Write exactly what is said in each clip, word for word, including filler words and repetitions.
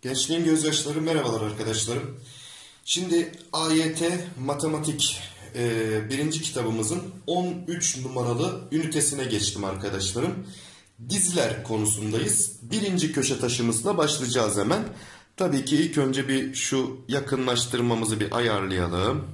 Gençliğin gözyaşları, merhabalar arkadaşlarım. Şimdi A Y T Matematik e, birinci kitabımızın on üç numaralı ünitesine geçtim arkadaşlarım. Diziler konusundayız. Birinci köşe taşımızla başlayacağız hemen. Tabii ki ilk önce bir şu yakınlaştırmamızı bir ayarlayalım.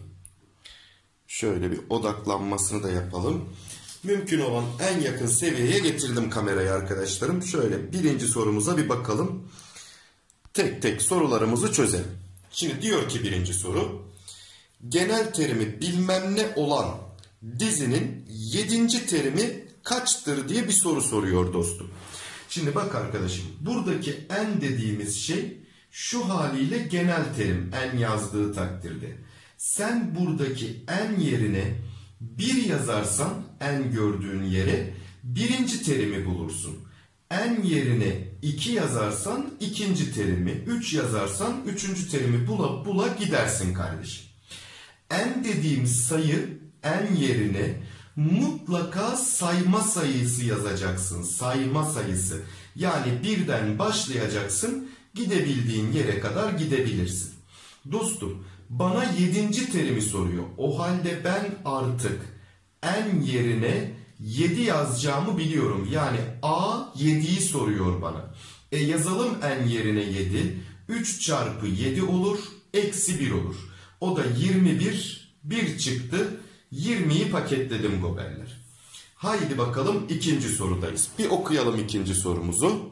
Şöyle bir odaklanmasını da yapalım. Mümkün olan en yakın seviyeye getirdim kamerayı arkadaşlarım. Şöyle birinci sorumuza bir bakalım. Tek tek sorularımızı çözelim. Şimdi diyor ki birinci soru. Genel terimi bilmem ne olan dizinin yedinci terimi kaçtır diye bir soru soruyor dostum. Şimdi bak arkadaşım, buradaki en dediğimiz şey şu haliyle genel terim, en yazdığı takdirde. Sen buradaki en yerine bir yazarsan, en gördüğün yere birinci terimi bulursun. En yerine iki yazarsan ikinci terimi, üç yazarsan üçüncü terimi bula bula gidersin kardeşim. En dediğimiz sayı, en yerine mutlaka sayma sayısı yazacaksın. Sayma sayısı. Yani birden başlayacaksın, gidebildiğin yere kadar gidebilirsin. Dostum, bana yedinci terimi soruyor. O halde ben artık en yerine yedi yazacağımı biliyorum. Yani A yediyi soruyor bana. E yazalım en yerine yedi. üç çarpı yedi olur. Eksi bir olur. O da yirmi bir. bir çıktı. yirmiyi paketledim goberler. Haydi bakalım ikinci sorudayız. Bir okuyalım ikinci sorumuzu.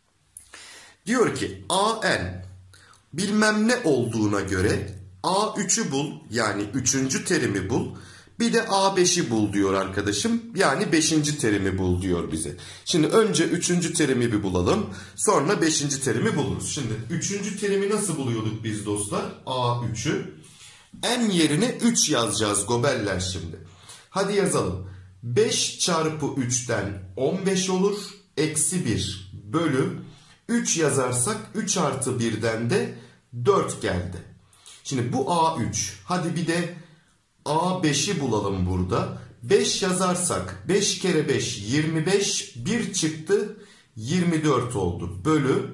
Diyor ki A N bilmem ne olduğuna göre A üçü bul. Yani üçüncü terimi bul. Bir de A beşi bul diyor arkadaşım. Yani beşinci terimi bul diyor bize. Şimdi önce üçüncü terimi bir bulalım. Sonra beşinci terimi buluruz. Şimdi üçüncü terimi nasıl buluyorduk biz dostlar? A üçü. En yerine üç yazacağız gobeller şimdi. Hadi yazalım. beş çarpı üçten on beş olur. Eksi bir bölü. üç yazarsak üç artı birden de dört geldi. Şimdi bu A üç. Hadi bir de A beşi bulalım burada. beş yazarsak beş kere beş yirmi beş. bir çıktı. yirmi dört oldu. Bölü.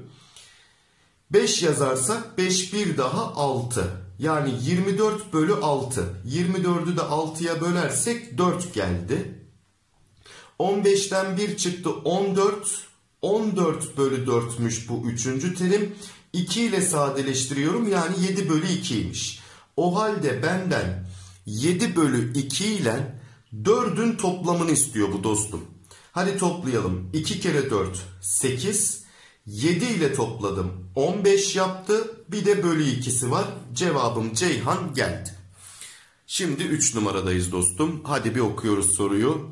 beş yazarsak beş bir daha altı. Yani yirmi dört bölü altı. yirmi dördü de altıya bölersek dört geldi. on beşten bir çıktı on dört. on dört bölü dörtmüş bu üçüncü terim. iki ile sadeleştiriyorum. Yani yedi bölü ikiymiş. O halde benden yedi bölü iki ile dördün toplamını istiyor bu dostum. Hadi toplayalım. iki kere dört sekiz. yedi ile topladım. on beş yaptı. Bir de bölü ikisi var. Cevabım Ceyhan geldi. Şimdi üç numaradayız dostum. Hadi bir okuyoruz soruyu.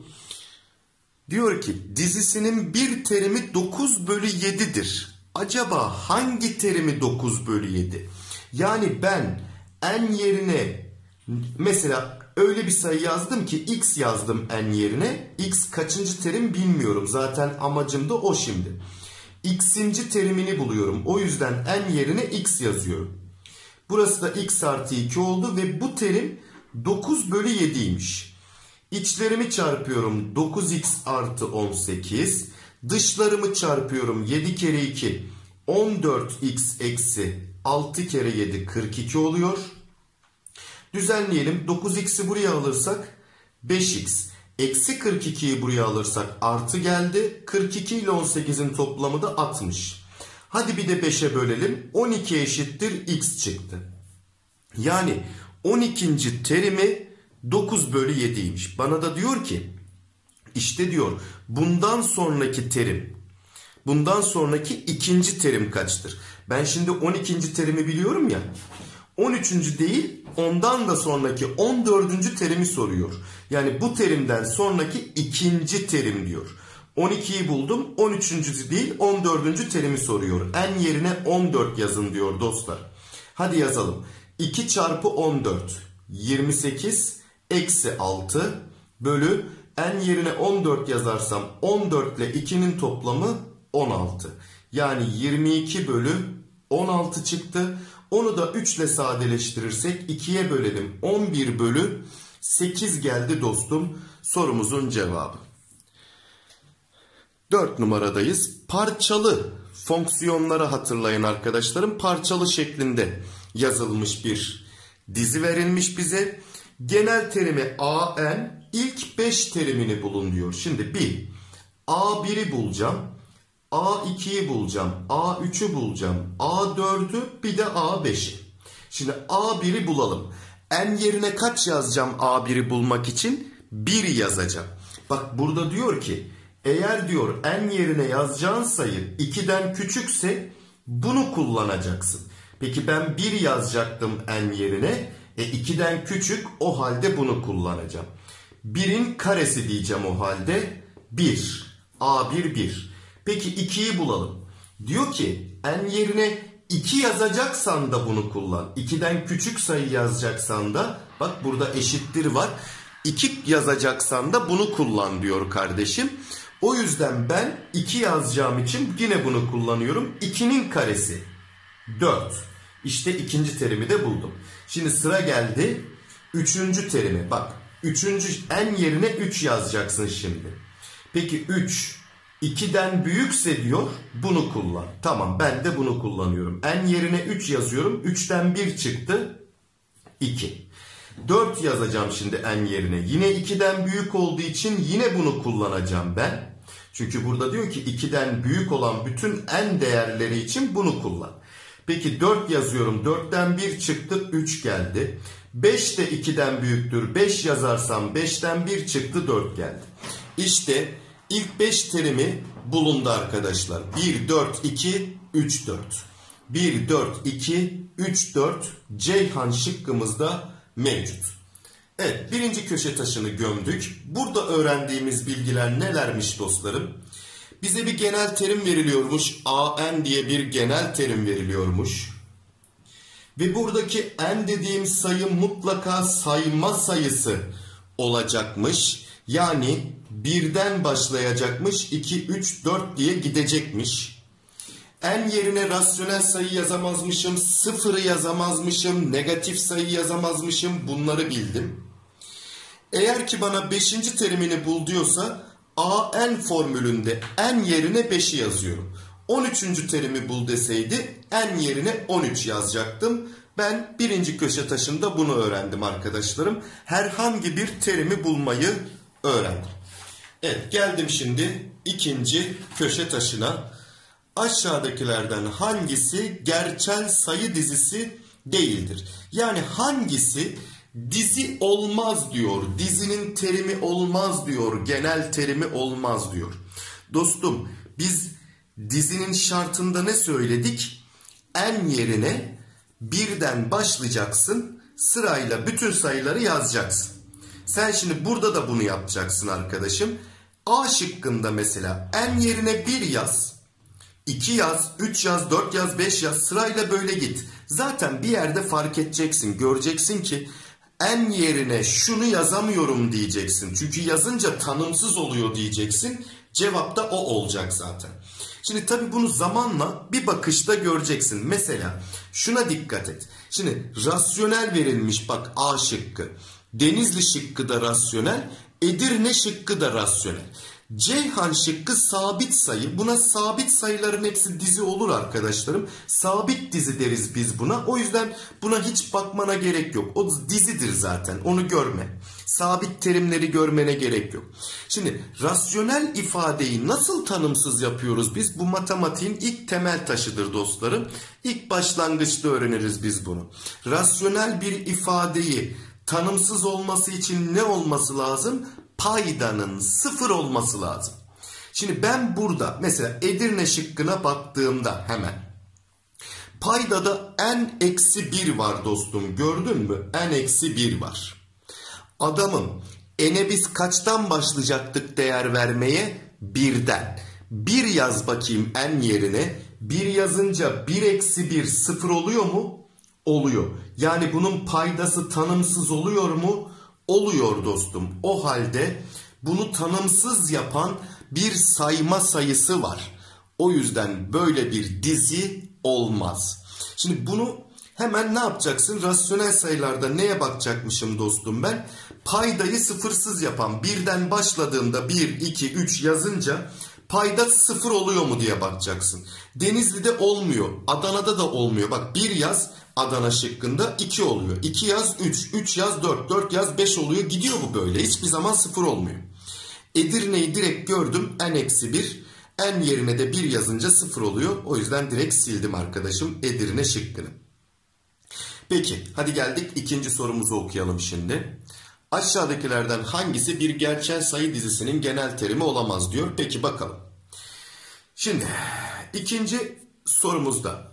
Diyor ki dizisinin bir terimi dokuz bölü yedidir. Acaba hangi terimi dokuz bölü yedi? Yani ben en yerine mesela öyle bir sayı yazdım ki x yazdım en yerine. X kaçıncı terim bilmiyorum. Zaten amacım da o şimdi. X'inci terimini buluyorum. O yüzden en yerine x yazıyorum. Burası da x artı iki oldu ve bu terim dokuz bölü yediymiş. İçlerimi çarpıyorum. dokuz x artı on sekiz. Dışlarımı çarpıyorum. yedi kere iki. on dört x eksi altı kere yedi kırk iki oluyor. Düzenleyelim. dokuz x'i buraya alırsak beş x. Eksi kırk ikiyi buraya alırsak artı geldi. kırk iki ile on sekizin toplamı da altmış. Hadi bir de beşe bölelim. on iki eşittir x çıktı. Yani on ikinci terimi dokuz bölü yediymiş. Bana da diyor ki işte diyor bundan sonraki terim. Bundan sonraki ikinci terim kaçtır? Ben şimdi on ikinci terimi biliyorum ya. on üçüncü değil, ondan da sonraki on dördüncü terimi soruyor. Yani bu terimden sonraki ikinci terim diyor. on ikiyi buldum, on üçüncü değil, on dördüncü terimi soruyor. En yerine on dört yazın diyor dostlar. Hadi yazalım. iki çarpı on dört, yirmi sekiz, eksi altı bölü en yerine on dört yazarsam on dört ile ikinin toplamı on altı. Yani yirmi iki bölü on altı çıktı. Onu da üç ile sadeleştirirsek ikiye bölelim. on bir bölü sekiz geldi dostum. Sorumuzun cevabı. dört numaradayız. Parçalı fonksiyonları hatırlayın arkadaşlarım. Parçalı şeklinde yazılmış bir dizi verilmiş bize. Genel terimi a n, ilk beş terimini bulun diyor. Şimdi bir, a biri bulacağım, a ikiyi bulacağım, a üçü bulacağım, a dördü, bir de a beşi. Şimdi a biri bulalım. N yerine kaç yazacağım a biri bulmak için? bir yazacağım. Bak burada diyor ki eğer diyor n yerine yazacağın sayı ikiden küçükse bunu kullanacaksın. Peki ben bir yazacaktım n yerine. E ikiden küçük, o halde bunu kullanacağım. birin karesi diyeceğim o halde. bir. a bir bir. Peki ikiyi bulalım. Diyor ki n yerine iki yazacaksan da bunu kullan. ikiden küçük sayı yazacaksan da bak burada eşittir var. iki yazacaksan da bunu kullan diyor kardeşim. O yüzden ben iki yazacağım için yine bunu kullanıyorum. ikinin karesi dört. İşte ikinci terimi de buldum. Şimdi sıra geldi üçüncü terimi. Bak üçüncü n yerine üç yazacaksın şimdi. Peki üç ikiden büyükse diyor bunu kullan. Tamam, ben de bunu kullanıyorum. N yerine üç yazıyorum. üçten bir çıktı. iki. dört yazacağım şimdi n yerine. Yine ikiden büyük olduğu için yine bunu kullanacağım ben. Çünkü burada diyor ki ikiden büyük olan bütün n değerleri için bunu kullan. Peki dört yazıyorum. dörtten bir çıktı. üç geldi. beş de ikiden büyüktür. beş yazarsam beşten bir çıktı. dört geldi. İşte ilk beş terimi bulundu arkadaşlar. bir, dört, iki, üç, dört. bir, dört, iki, üç, dört Ceyhan şıkkımızda mevcut. Evet, birinci köşe taşını gömdük. Burada öğrendiğimiz bilgiler nelermiş dostlarım? Bize bir genel terim veriliyormuş. A N diye bir genel terim veriliyormuş. Ve buradaki n dediğim sayı mutlaka sayma sayısı olacakmış. Yani birden başlayacakmış. iki, üç, dört diye gidecekmiş. N yerine rasyonel sayı yazamazmışım. Sıfırı yazamazmışım. Negatif sayı yazamazmışım. Bunları bildim. Eğer ki bana beşinci terimini bul diyorsa A N formülünde n yerine beşi yazıyorum. on üçüncü terimi bul deseydi n yerine on üç yazacaktım. Ben birinci köşe taşında bunu öğrendim arkadaşlarım. Herhangi bir terimi bulmayı öğrendim. Evet, geldim şimdi ikinci köşe taşına. Aşağıdakilerden hangisi gerçel sayı dizisi değildir? Yani hangisi dizi olmaz diyor. Dizinin terimi olmaz diyor. Genel terimi olmaz diyor. Dostum, biz dizinin şartında ne söyledik? N yerine birden başlayacaksın. Sırayla bütün sayıları yazacaksın. Sen şimdi burada da bunu yapacaksın arkadaşım. A şıkkında mesela n yerine bir yaz, iki yaz, üç yaz, dört yaz, beş yaz, sırayla böyle git. Zaten bir yerde fark edeceksin. Göreceksin ki n yerine şunu yazamıyorum diyeceksin. Çünkü yazınca tanımsız oluyor diyeceksin. Cevap da o olacak zaten. Şimdi tabii bunu zamanla bir bakışta göreceksin. Mesela şuna dikkat et. Şimdi rasyonel verilmiş, bak A şıkkı. Denizli şıkkı da rasyonel. Edirne şıkkı da rasyonel. Ceyhan şıkkı sabit sayı. Buna sabit sayıların hepsi dizi olur arkadaşlarım. Sabit dizi deriz biz buna. O yüzden buna hiç bakmana gerek yok. O dizidir zaten. Onu görme. Sabit terimleri görmene gerek yok. Şimdi rasyonel ifadeyi nasıl tanımsız yapıyoruz biz? Bu matematiğin ilk temel taşıdır dostlarım. İlk başlangıçta öğreniriz biz bunu. Rasyonel bir ifadeyi tanımsız olması için ne olması lazım? Paydanın sıfır olması lazım. Şimdi ben burada mesela Edirne şıkkına baktığımda hemen paydada n eksi bir var dostum, gördün mü? n eksi bir var. Adamım n'e biz kaçtan başlayacaktık değer vermeye? birden. bir yaz bakayım n yerine. bir yazınca bir eksi bir sıfır oluyor mu? Oluyor. Yani bunun paydası tanımsız oluyor mu? Oluyor dostum. O halde bunu tanımsız yapan bir sayma sayısı var. O yüzden böyle bir dizi olmaz. Şimdi bunu hemen ne yapacaksın? Rasyonel sayılarda neye bakacakmışım dostum ben? Paydayı sıfırsız yapan, birden başladığında bir, iki, üç yazınca Payda sıfır oluyor mu diye bakacaksın. Denizli'de olmuyor. Adana'da da olmuyor. Bak bir yaz Adana şıkkında iki oluyor. iki yaz üç. üç yaz dört. dört yaz beş oluyor. Gidiyor bu böyle. Hiçbir zaman sıfır olmuyor. Edirne'yi direkt gördüm. N eksi bir. N yerine de bir yazınca sıfır oluyor. O yüzden direkt sildim arkadaşım Edirne şıkkını. Peki hadi geldik ikinci sorumuzu okuyalım şimdi. Aşağıdakilerden hangisi bir gerçel sayı dizisinin genel terimi olamaz diyor. Peki bakalım. Şimdi ikinci sorumuzda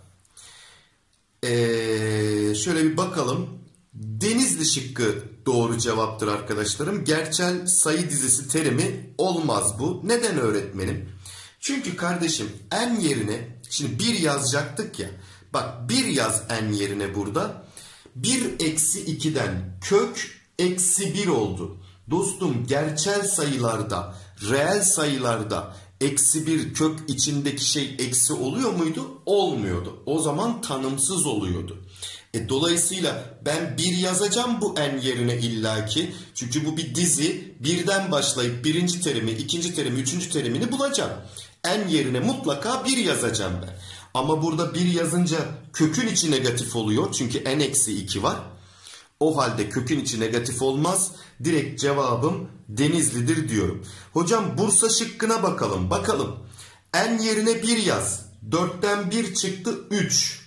ee, şöyle bir bakalım. Denizli şıkkı doğru cevaptır arkadaşlarım. Gerçel sayı dizisi terimi olmaz bu. Neden öğretmenim? Çünkü kardeşim n yerine şimdi bir yazacaktık ya. Bak bir yaz n yerine burada. bir eksi ikiden kök eksi bir oldu. Dostum gerçel sayılarda, reel sayılarda eksi bir kök içindeki şey eksi oluyor muydu? Olmuyordu. O zaman tanımsız oluyordu. E, dolayısıyla ben bir yazacağım bu n yerine illaki. Çünkü bu bir dizi. Birden başlayıp birinci terimi, ikinci terimi, üçüncü terimini bulacağım. N yerine mutlaka bir yazacağım ben. Ama burada bir yazınca kökün içi negatif oluyor. Çünkü n eksi iki var. O halde kökün içi negatif olmaz. Direkt cevabım Denizli'dir diyorum. Hocam Bursa şıkkına bakalım. Bakalım. N yerine bir yaz. dörtten bir çıktı üç.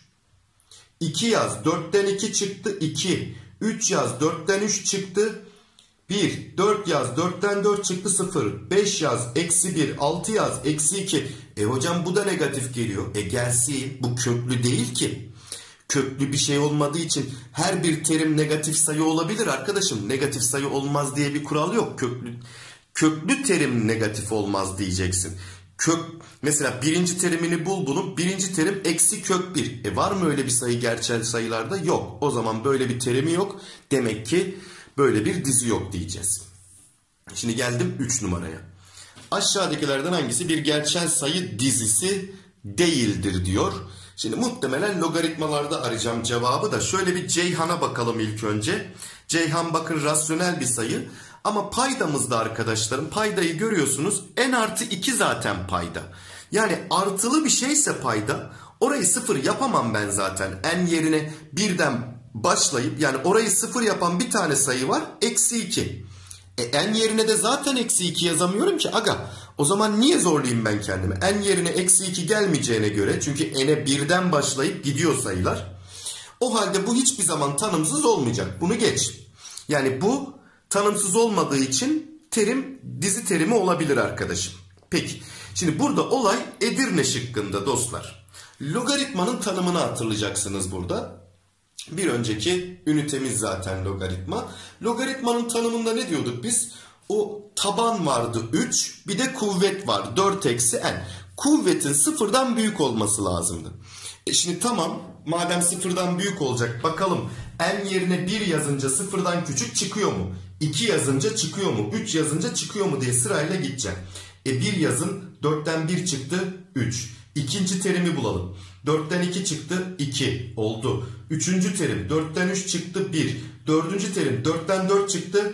iki yaz. dörtten iki çıktı iki. üç yaz. dörtten üç çıktı bir. dört yaz. dörtten dört çıktı sıfır. beş yaz. Eksi bir. altı yaz. Eksi iki. E hocam bu da negatif geliyor. E gelsin. Bu köklü değil ki. Köklü bir şey olmadığı için her bir terim negatif sayı olabilir arkadaşım. Negatif sayı olmaz diye bir kural yok. Köklü, köklü terim negatif olmaz diyeceksin. Kök, mesela birinci terimini bul bunun. Birinci terim eksi kök bir. E var mı öyle bir sayı gerçel sayılarda? Yok. O zaman böyle bir terimi yok. Demek ki böyle bir dizi yok diyeceğiz. Şimdi geldim üç numaraya. Aşağıdakilerden hangisi bir gerçel sayı dizisi değildir diyor. Şimdi muhtemelen logaritmalarda arayacağım cevabı da şöyle bir Ceyhan'a bakalım ilk önce. Ceyhan bakın rasyonel bir sayı ama paydamızda arkadaşlarım paydayı görüyorsunuz n artı iki zaten payda. Yani artılı bir şeyse payda orayı sıfır yapamam ben zaten. N yerine birden başlayıp yani orayı sıfır yapan bir tane sayı var eksi iki. E, n yerine de zaten eksi iki yazamıyorum ki aga. O zaman niye zorlayayım ben kendimi? N yerine eksi iki gelmeyeceğine göre çünkü n'e birden başlayıp gidiyor sayılar. O halde bu hiçbir zaman tanımsız olmayacak. Bunu geç. Yani bu tanımsız olmadığı için terim dizi terimi olabilir arkadaşım. Peki. Şimdi burada olay Edirne şıkkında dostlar. Logaritmanın tanımını hatırlayacaksınız burada. Bir önceki ünitemiz zaten logaritma. Logaritmanın tanımında ne diyorduk biz? O taban vardı üç, bir de kuvvet var dört eksi n. Kuvvetin sıfırdan büyük olması lazımdı. E şimdi tamam, madem sıfırdan büyük olacak bakalım n yerine bir yazınca sıfırdan küçük çıkıyor mu? iki yazınca çıkıyor mu? üç yazınca çıkıyor mu diye sırayla gideceğim. E bir yazın, dörtten bir çıktı üç. İkinci terimi bulalım. dörtten iki çıktı iki oldu. Üçüncü terim dörtten üç çıktı bir. Dördüncü terim dörtten dört çıktı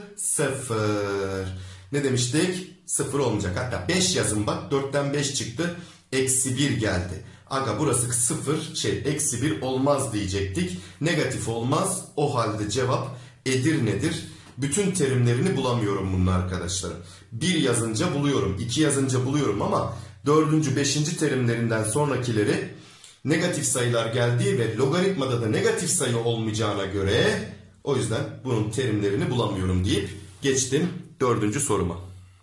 sıfır. Ne demiştik? sıfır olmayacak. Hatta beş yazın bak, dörtten beş çıktı eksi bir geldi. Aga burası sıfır şey eksi bir olmaz diyecektik. Negatif olmaz. O halde cevap Edirne'dir. Bütün terimlerini bulamıyorum bunun arkadaşlarım. bir yazınca buluyorum, iki yazınca buluyorum ama dördüncü, beşinci terimlerinden sonrakileri negatif sayılar geldiği ve logaritmada da negatif sayı olmayacağına göre o yüzden bunun terimlerini bulamıyorum deyip geçtim dördüncü soruma.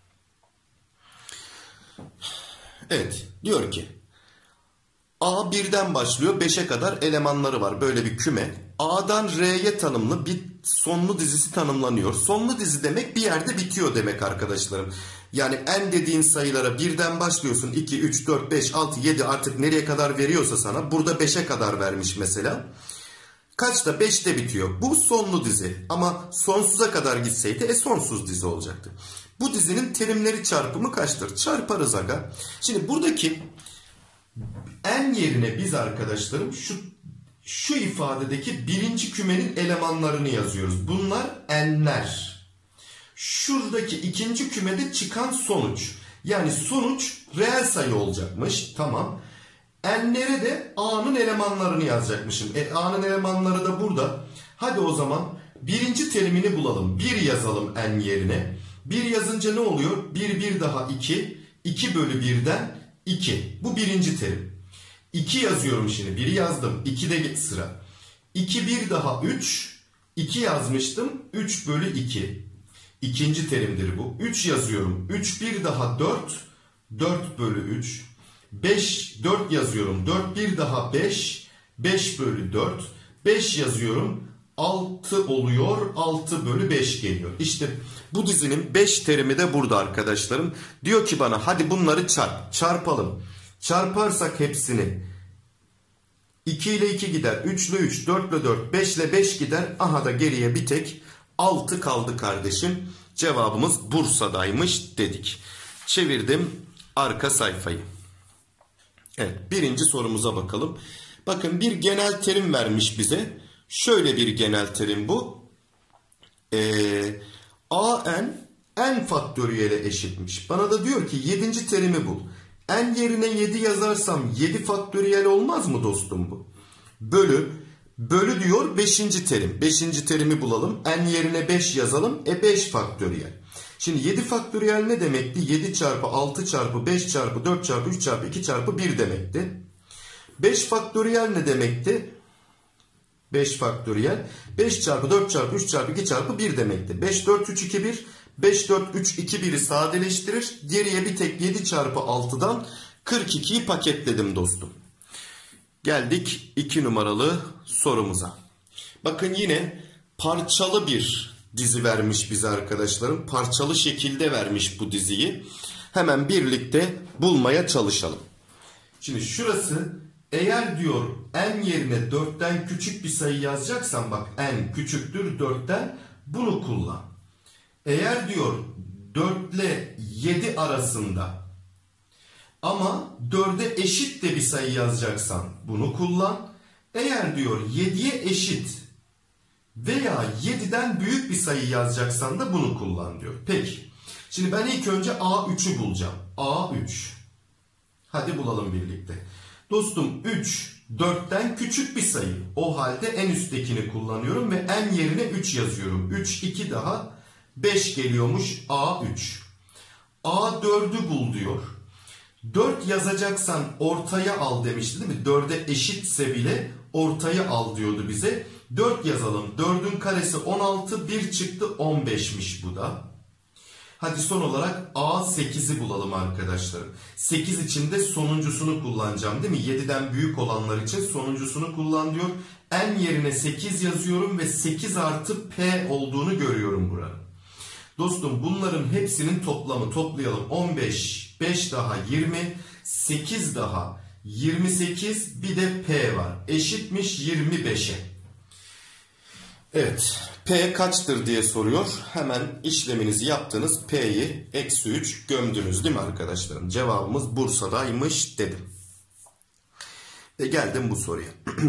Evet, diyor ki A birden başlıyor, beşe kadar elemanları var. Böyle bir küme. A'dan R'ye tanımlı bir sonlu dizisi tanımlanıyor. Sonlu dizi demek bir yerde bitiyor demek arkadaşlarım. Yani n dediğin sayılara birden başlıyorsun. iki, üç, dört, beş, altı, yedi artık nereye kadar veriyorsa sana. Burada beşe kadar vermiş mesela. Kaçta? beşte bitiyor. Bu sonlu dizi. Ama sonsuza kadar gitseydi e sonsuz dizi olacaktı. Bu dizinin terimleri çarpımı kaçtır? Çarparız aga. Şimdi buradaki n yerine biz arkadaşlarım şu şu ifadedeki birinci kümenin elemanlarını yazıyoruz. Bunlar n'ler. Şuradaki ikinci kümede çıkan sonuç. Yani sonuç reel sayı olacakmış. Tamam. N'lere de A'nın elemanlarını yazacakmışım. E, A'nın elemanları da burada. Hadi o zaman birinci terimini bulalım. bir yazalım N yerine. bir yazınca ne oluyor? bir, bir daha iki. iki bölü birden iki. Bu birinci terim. iki yazıyorum şimdi. biri yazdım. ikide sıra. iki, bir daha üç. iki yazmıştım. üç bölü iki. İkinci terimdir bu. üç yazıyorum. üç, bir daha dört. dört bölü üç. beş, dört yazıyorum. dört, bir daha beş. beş bölü dört. beş yazıyorum. altı oluyor. altı bölü beş geliyor. İşte bu dizinin beş terimi de burada arkadaşlarım. Diyor ki bana hadi bunları çarp. Çarpalım. Çarparsak hepsini. iki ile iki gider. üç ile üç. dört ile dört. beş ile beş gider. Aha da geriye bir tek altı kaldı kardeşim. Cevabımız Bursa'daymış dedik. Çevirdim arka sayfayı. Evet, birinci sorumuza bakalım. Bakın bir genel terim vermiş bize. Şöyle bir genel terim bu. Ee, A n n faktöriyele eşitmiş. Bana da diyor ki yedinci terimi bul. N yerine yedi yazarsam yedi faktöriyel olmaz mı dostum bu? Bölü. Bölü diyor beşinci terim. beşinci terimi bulalım. N yerine beş yazalım. E beş faktöriyel. Şimdi yedi faktöriyel ne demekti? yedi çarpı altı çarpı beş çarpı dört çarpı üç çarpı iki çarpı bir demekti. beş faktöriyel ne demekti? beş faktöriyel. beş çarpı dört çarpı üç çarpı iki çarpı bir demekti. beş, dört, üç, iki, bir. beş, dört, üç, iki, bir'i sadeleştirir. Geriye bir tek yedi çarpı altıdan kırk ikiyi paketledim dostum. Geldik iki numaralı sorumuza. Bakın yine parçalı bir dizi vermiş bize arkadaşlarım. Parçalı şekilde vermiş bu diziyi. Hemen birlikte bulmaya çalışalım. Şimdi şurası eğer diyor n yerine dörtten küçük bir sayı yazacaksan bak n küçüktür dörtten bunu kullan. Eğer diyor dört ile yedi arasında ama dörde eşit de bir sayı yazacaksan bunu kullan. Eğer diyor yediye eşit veya yediden büyük bir sayı yazacaksan da bunu kullan diyor. Peki. Şimdi ben ilk önce A üç'ü bulacağım. A üç. Hadi bulalım birlikte. Dostum üç dörtten küçük bir sayı. O halde en üsttekini kullanıyorum ve n yerine üç yazıyorum. üç, iki daha beş geliyormuş A üç. A dörd'ü bul diyor. dört yazacaksan ortaya al demişti değil mi? dörde eşitse bile ortaya al diyordu bize. dört yazalım. dörd'ün karesi on altı. bir çıktı on beş'miş bu da. Hadi son olarak A sekiz'i bulalım arkadaşlar. sekiz için de sonuncusunu kullanacağım değil mi? yedi'den büyük olanlar için sonuncusunu kullan diyor. N yerine sekiz yazıyorum ve sekiz artı P olduğunu görüyorum burada. Dostum bunların hepsinin toplamı toplayalım. on beş, beş daha yirmi, sekiz daha yirmi sekiz, bir de P var. Eşitmiş yirmi beş'e. Evet. P kaçtır diye soruyor. Hemen işleminizi yaptınız. P'yi eksi üç gömdünüz değil mi arkadaşlarım? Cevabımız Bursa'daymış dedim. Ve geldim bu soruya.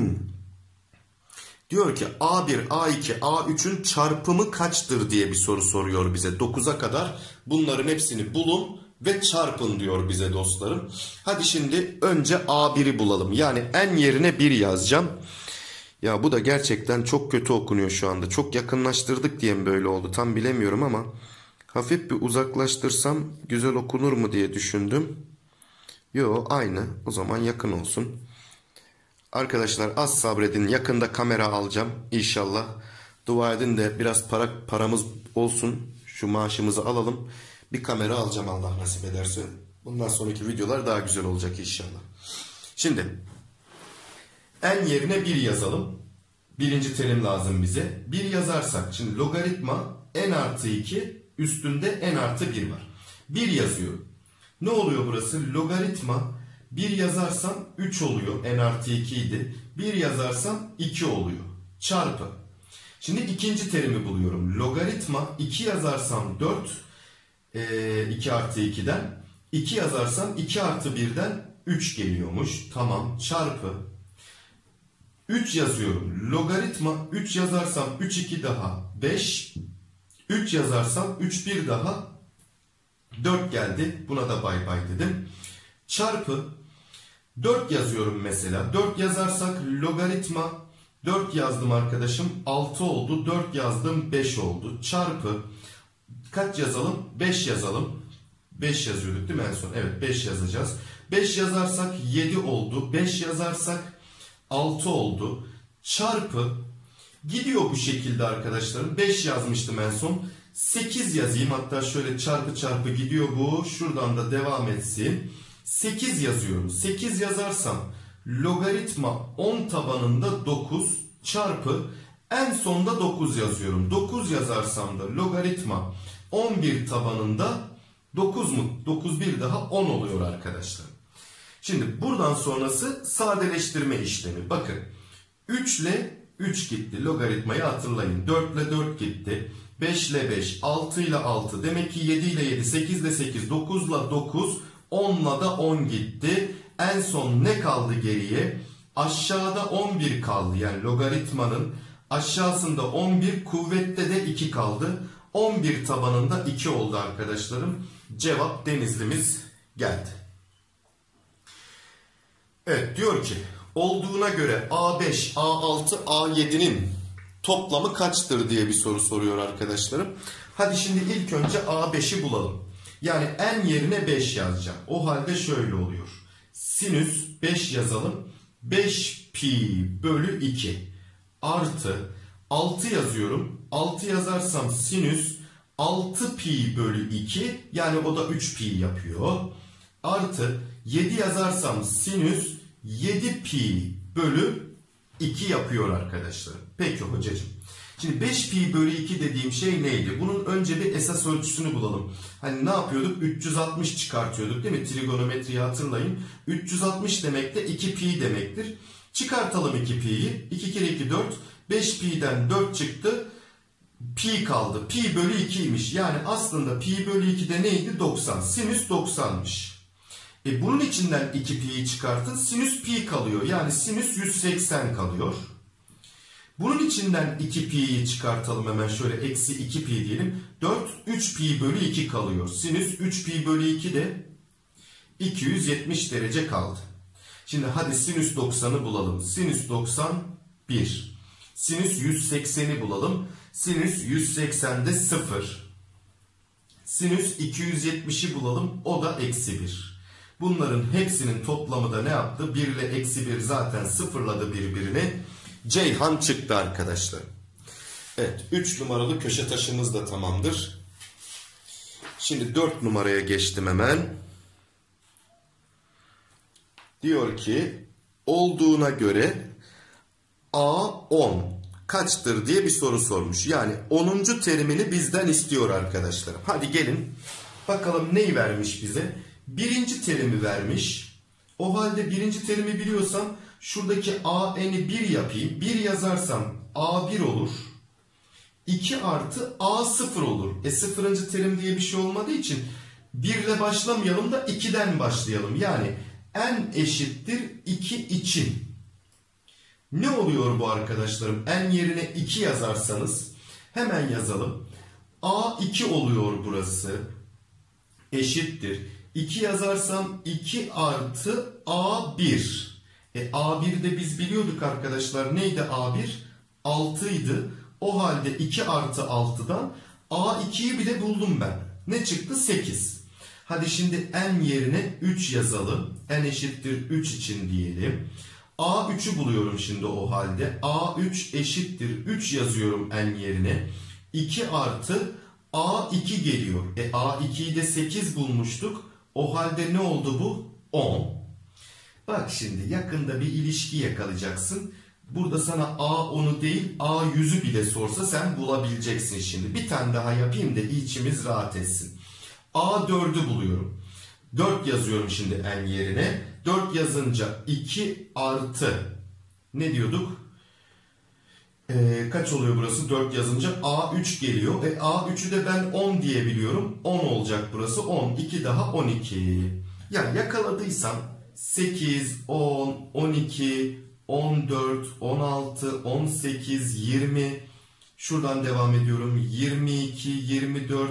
Diyor ki A bir, A iki, A üç'ün çarpımı kaçtır diye bir soru soruyor bize. dokuz'a kadar bunların hepsini bulun ve çarpın diyor bize dostlarım. Hadi şimdi önce A bir'i bulalım. Yani n yerine bir yazacağım. Ya bu da gerçekten çok kötü okunuyor şu anda. Çok yakınlaştırdık diye mi böyle oldu tam bilemiyorum ama hafif bir uzaklaştırsam güzel okunur mu diye düşündüm. Yo aynı, o zaman yakın olsun. Arkadaşlar az sabredin, yakında kamera alacağım inşallah. Dua edin de biraz para paramız olsun, şu maaşımızı alalım. Bir kamera alacağım Allah nasip ederse. Bundan sonraki videolar daha güzel olacak inşallah. Şimdi n yerine bir yazalım. Birinci terim lazım bize. bir yazarsak şimdi logaritma n artı iki üstünde n artı bir var. bir yazıyorum. Ne oluyor burası? Logaritma bir yazarsam üç oluyor. N artı iki idi. bir yazarsam iki oluyor. Çarpı. Şimdi ikinci terimi buluyorum. Logaritma iki yazarsam dört. E, iki artı iki'den. iki yazarsam iki artı bir'den üç geliyormuş. Tamam. Çarpı. üç yazıyorum. Logaritma üç yazarsam üç iki daha beş. üç yazarsam üç bir daha dört geldi. Buna da bay bay dedim. Çarpı dört yazıyorum mesela. dört yazarsak logaritma dört yazdım arkadaşım. altı oldu. dört yazdım. beş oldu. Çarpı kaç yazalım? beş yazalım. beş yazıyorduk değil mi en son? Evet, beş yazacağız. beş yazarsak yedi oldu. beş yazarsak altı oldu. Çarpı gidiyor bu şekilde arkadaşlarım. beş yazmıştım en son. sekiz yazayım. Hatta şöyle çarpı çarpı gidiyor bu. Şuradan da devam etsin. sekiz yazıyorum. sekiz yazarsam logaritma on tabanında dokuz çarpı en sonda dokuz yazıyorum. dokuz yazarsam da logaritma on bir tabanında dokuz mu? dokuz bir daha on oluyor arkadaşlar. Şimdi buradan sonrası sadeleştirme işlemi. Bakın üç ile üç gitti. Logaritmayı hatırlayın. dört ile dört gitti. beş ile beş, altı ile altı. Demek ki yedi ile yedi, sekiz ile sekiz, dokuz ile dokuz, on ile da on gitti. En son ne kaldı geriye? Aşağıda on bir kaldı. Yani logaritmanın aşağısında on bir, kuvvette de iki kaldı. on bir tabanında iki oldu arkadaşlarım. Cevap Denizli'miz geldi. Evet, diyor ki olduğuna göre A beş, A altı, A yedi'nin toplamı kaçtır diye bir soru soruyor arkadaşlarım. Hadi şimdi ilk önce A beş'i bulalım. Yani en yerine beş yazacağım. O halde şöyle oluyor. Sinüs beş yazalım. beş pi bölü iki artı altı yazıyorum. altı yazarsam sinüs altı pi bölü iki, yani o da üç pi yapıyor. Artı yedi yazarsam sinüs yedi pi bölü iki yapıyor arkadaşlar. Peki hocacığım. Şimdi beş pi bölü iki dediğim şey neydi? Bunun önce bir esas ölçüsünü bulalım. Hani ne yapıyorduk? üç yüz altmış çıkartıyorduk değil mi? Trigonometriyi hatırlayın. üç yüz altmış demek de iki pi demektir. Çıkartalım iki pi'yi. iki kere iki dört. beş pi'den dört çıktı. Pi kaldı. Pi bölü ikiymiş. Yani aslında pi bölü iki de neydi? doksan. Sinüs doksanmış. E bunun içinden iki pi'yi çıkartın. Sinüs pi kalıyor. Yani sinüs yüz seksen kalıyor. Bunun içinden iki pi'yi çıkartalım hemen, şöyle eksi iki pi diyelim. dört, üç pi bölü iki kalıyor. Sinüs üç pi bölü iki de iki yüz yetmiş derece kaldı. Şimdi hadi sinüs doksan'ı bulalım. Sinüs doksan bir. Sinüs yüz seksen'i bulalım. Sinüs yüz seksen'de sıfır. Sinüs iki yüz yetmiş'i bulalım. O da eksi bir. Bunların hepsinin toplamı da ne yaptı? bir ile eksi bir zaten sıfırladı birbirini. Ceyhan çıktı arkadaşlar. Evet, üç numaralı köşe taşımız da tamamdır. Şimdi dört numaraya geçtim hemen. Diyor ki olduğuna göre A on kaçtır diye bir soru sormuş. Yani onuncu terimini bizden istiyor arkadaşlar. Hadi gelin bakalım neyi vermiş bize? Birinci terimi vermiş. O halde birinci terimi biliyorsam şuradaki A n'i bir yapayım. bir yazarsam A bir olur. iki artı A sıfır olur. E sıfırıncı terim diye bir şey olmadığı için bir ile başlamayalım da iki'den başlayalım. Yani n eşittir iki için. Ne oluyor bu arkadaşlarım? N yerine iki yazarsanız hemen yazalım. A iki oluyor burası. Eşittir. iki yazarsam iki artı A bir. E A bir'i de biz biliyorduk arkadaşlar. Neydi A bir? altıydı. O halde iki artı altı'dan A iki'yi bile buldum ben. Ne çıktı? sekiz. Hadi şimdi n yerine üç yazalım. N eşittir üç için diyelim. A üç'ü buluyorum şimdi o halde. A üç eşittir üç yazıyorum n yerine. iki artı A iki geliyor. E A iki'yi de sekiz bulmuştuk. O halde ne oldu bu? on. Bak şimdi yakında bir ilişki yakalayacaksın. Burada sana A on'u değil A yüz'ü bile sorsa sen bulabileceksin şimdi. Bir tane daha yapayım da içimiz rahat etsin. A dörd'ü buluyorum. dört yazıyorum şimdi n yerine. dört yazınca iki artı ne diyorduk? Ee, kaç oluyor burası? dört yazınca A üç geliyor. E, A üç'ü de ben on diyebiliyorum. on olacak burası. on. iki daha on iki. Yani yakaladıysam sekiz, on, on iki, on dört, on altı, on sekiz, yirmi. Şuradan devam ediyorum. yirmi iki, yirmi dört,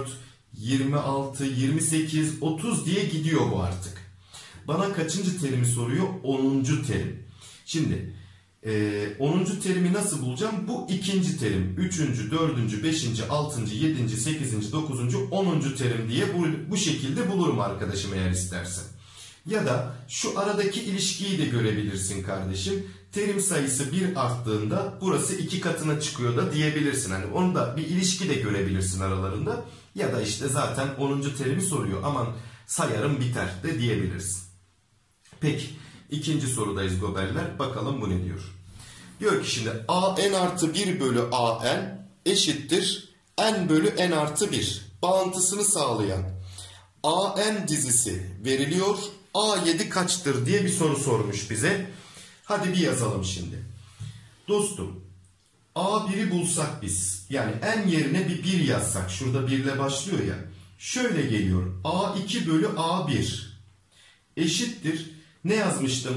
yirmi altı, yirmi sekiz, otuz diye gidiyor bu artık. Bana kaçıncı terimi soruyor? onuncu terim. Şimdi e, onuncu terimi nasıl bulacağım? Bu ikinci terim. üçüncü, dördüncü, beşinci, altıncı, yedinci, sekizinci, dokuzuncu, onuncu terim diye bu, bu şekilde bulurum arkadaşım eğer istersen. Ya da şu aradaki ilişkiyi de görebilirsin kardeşim. Terim sayısı bir arttığında burası iki katına çıkıyor da diyebilirsin. Hani onu da bir ilişki de görebilirsin aralarında. Ya da işte zaten onuncu terimi soruyor. Aman sayarım biter de diyebilirsin. Peki ikinci sorudayız goberler. Bakalım bu ne diyor? Diyor ki şimdi a n artı bir bölü a n eşittir n bölü n artı bir. Bağıntısını sağlayan a n dizisi veriliyor. a yedi kaçtır diye bir soru sormuş bize. Hadi bir yazalım şimdi. Dostum a biri bulsak biz. Yani n yerine bir bir yazsak. Şurada bir ile başlıyor ya. Şöyle geliyor. a iki bölü a bir eşittir. Ne yazmıştım?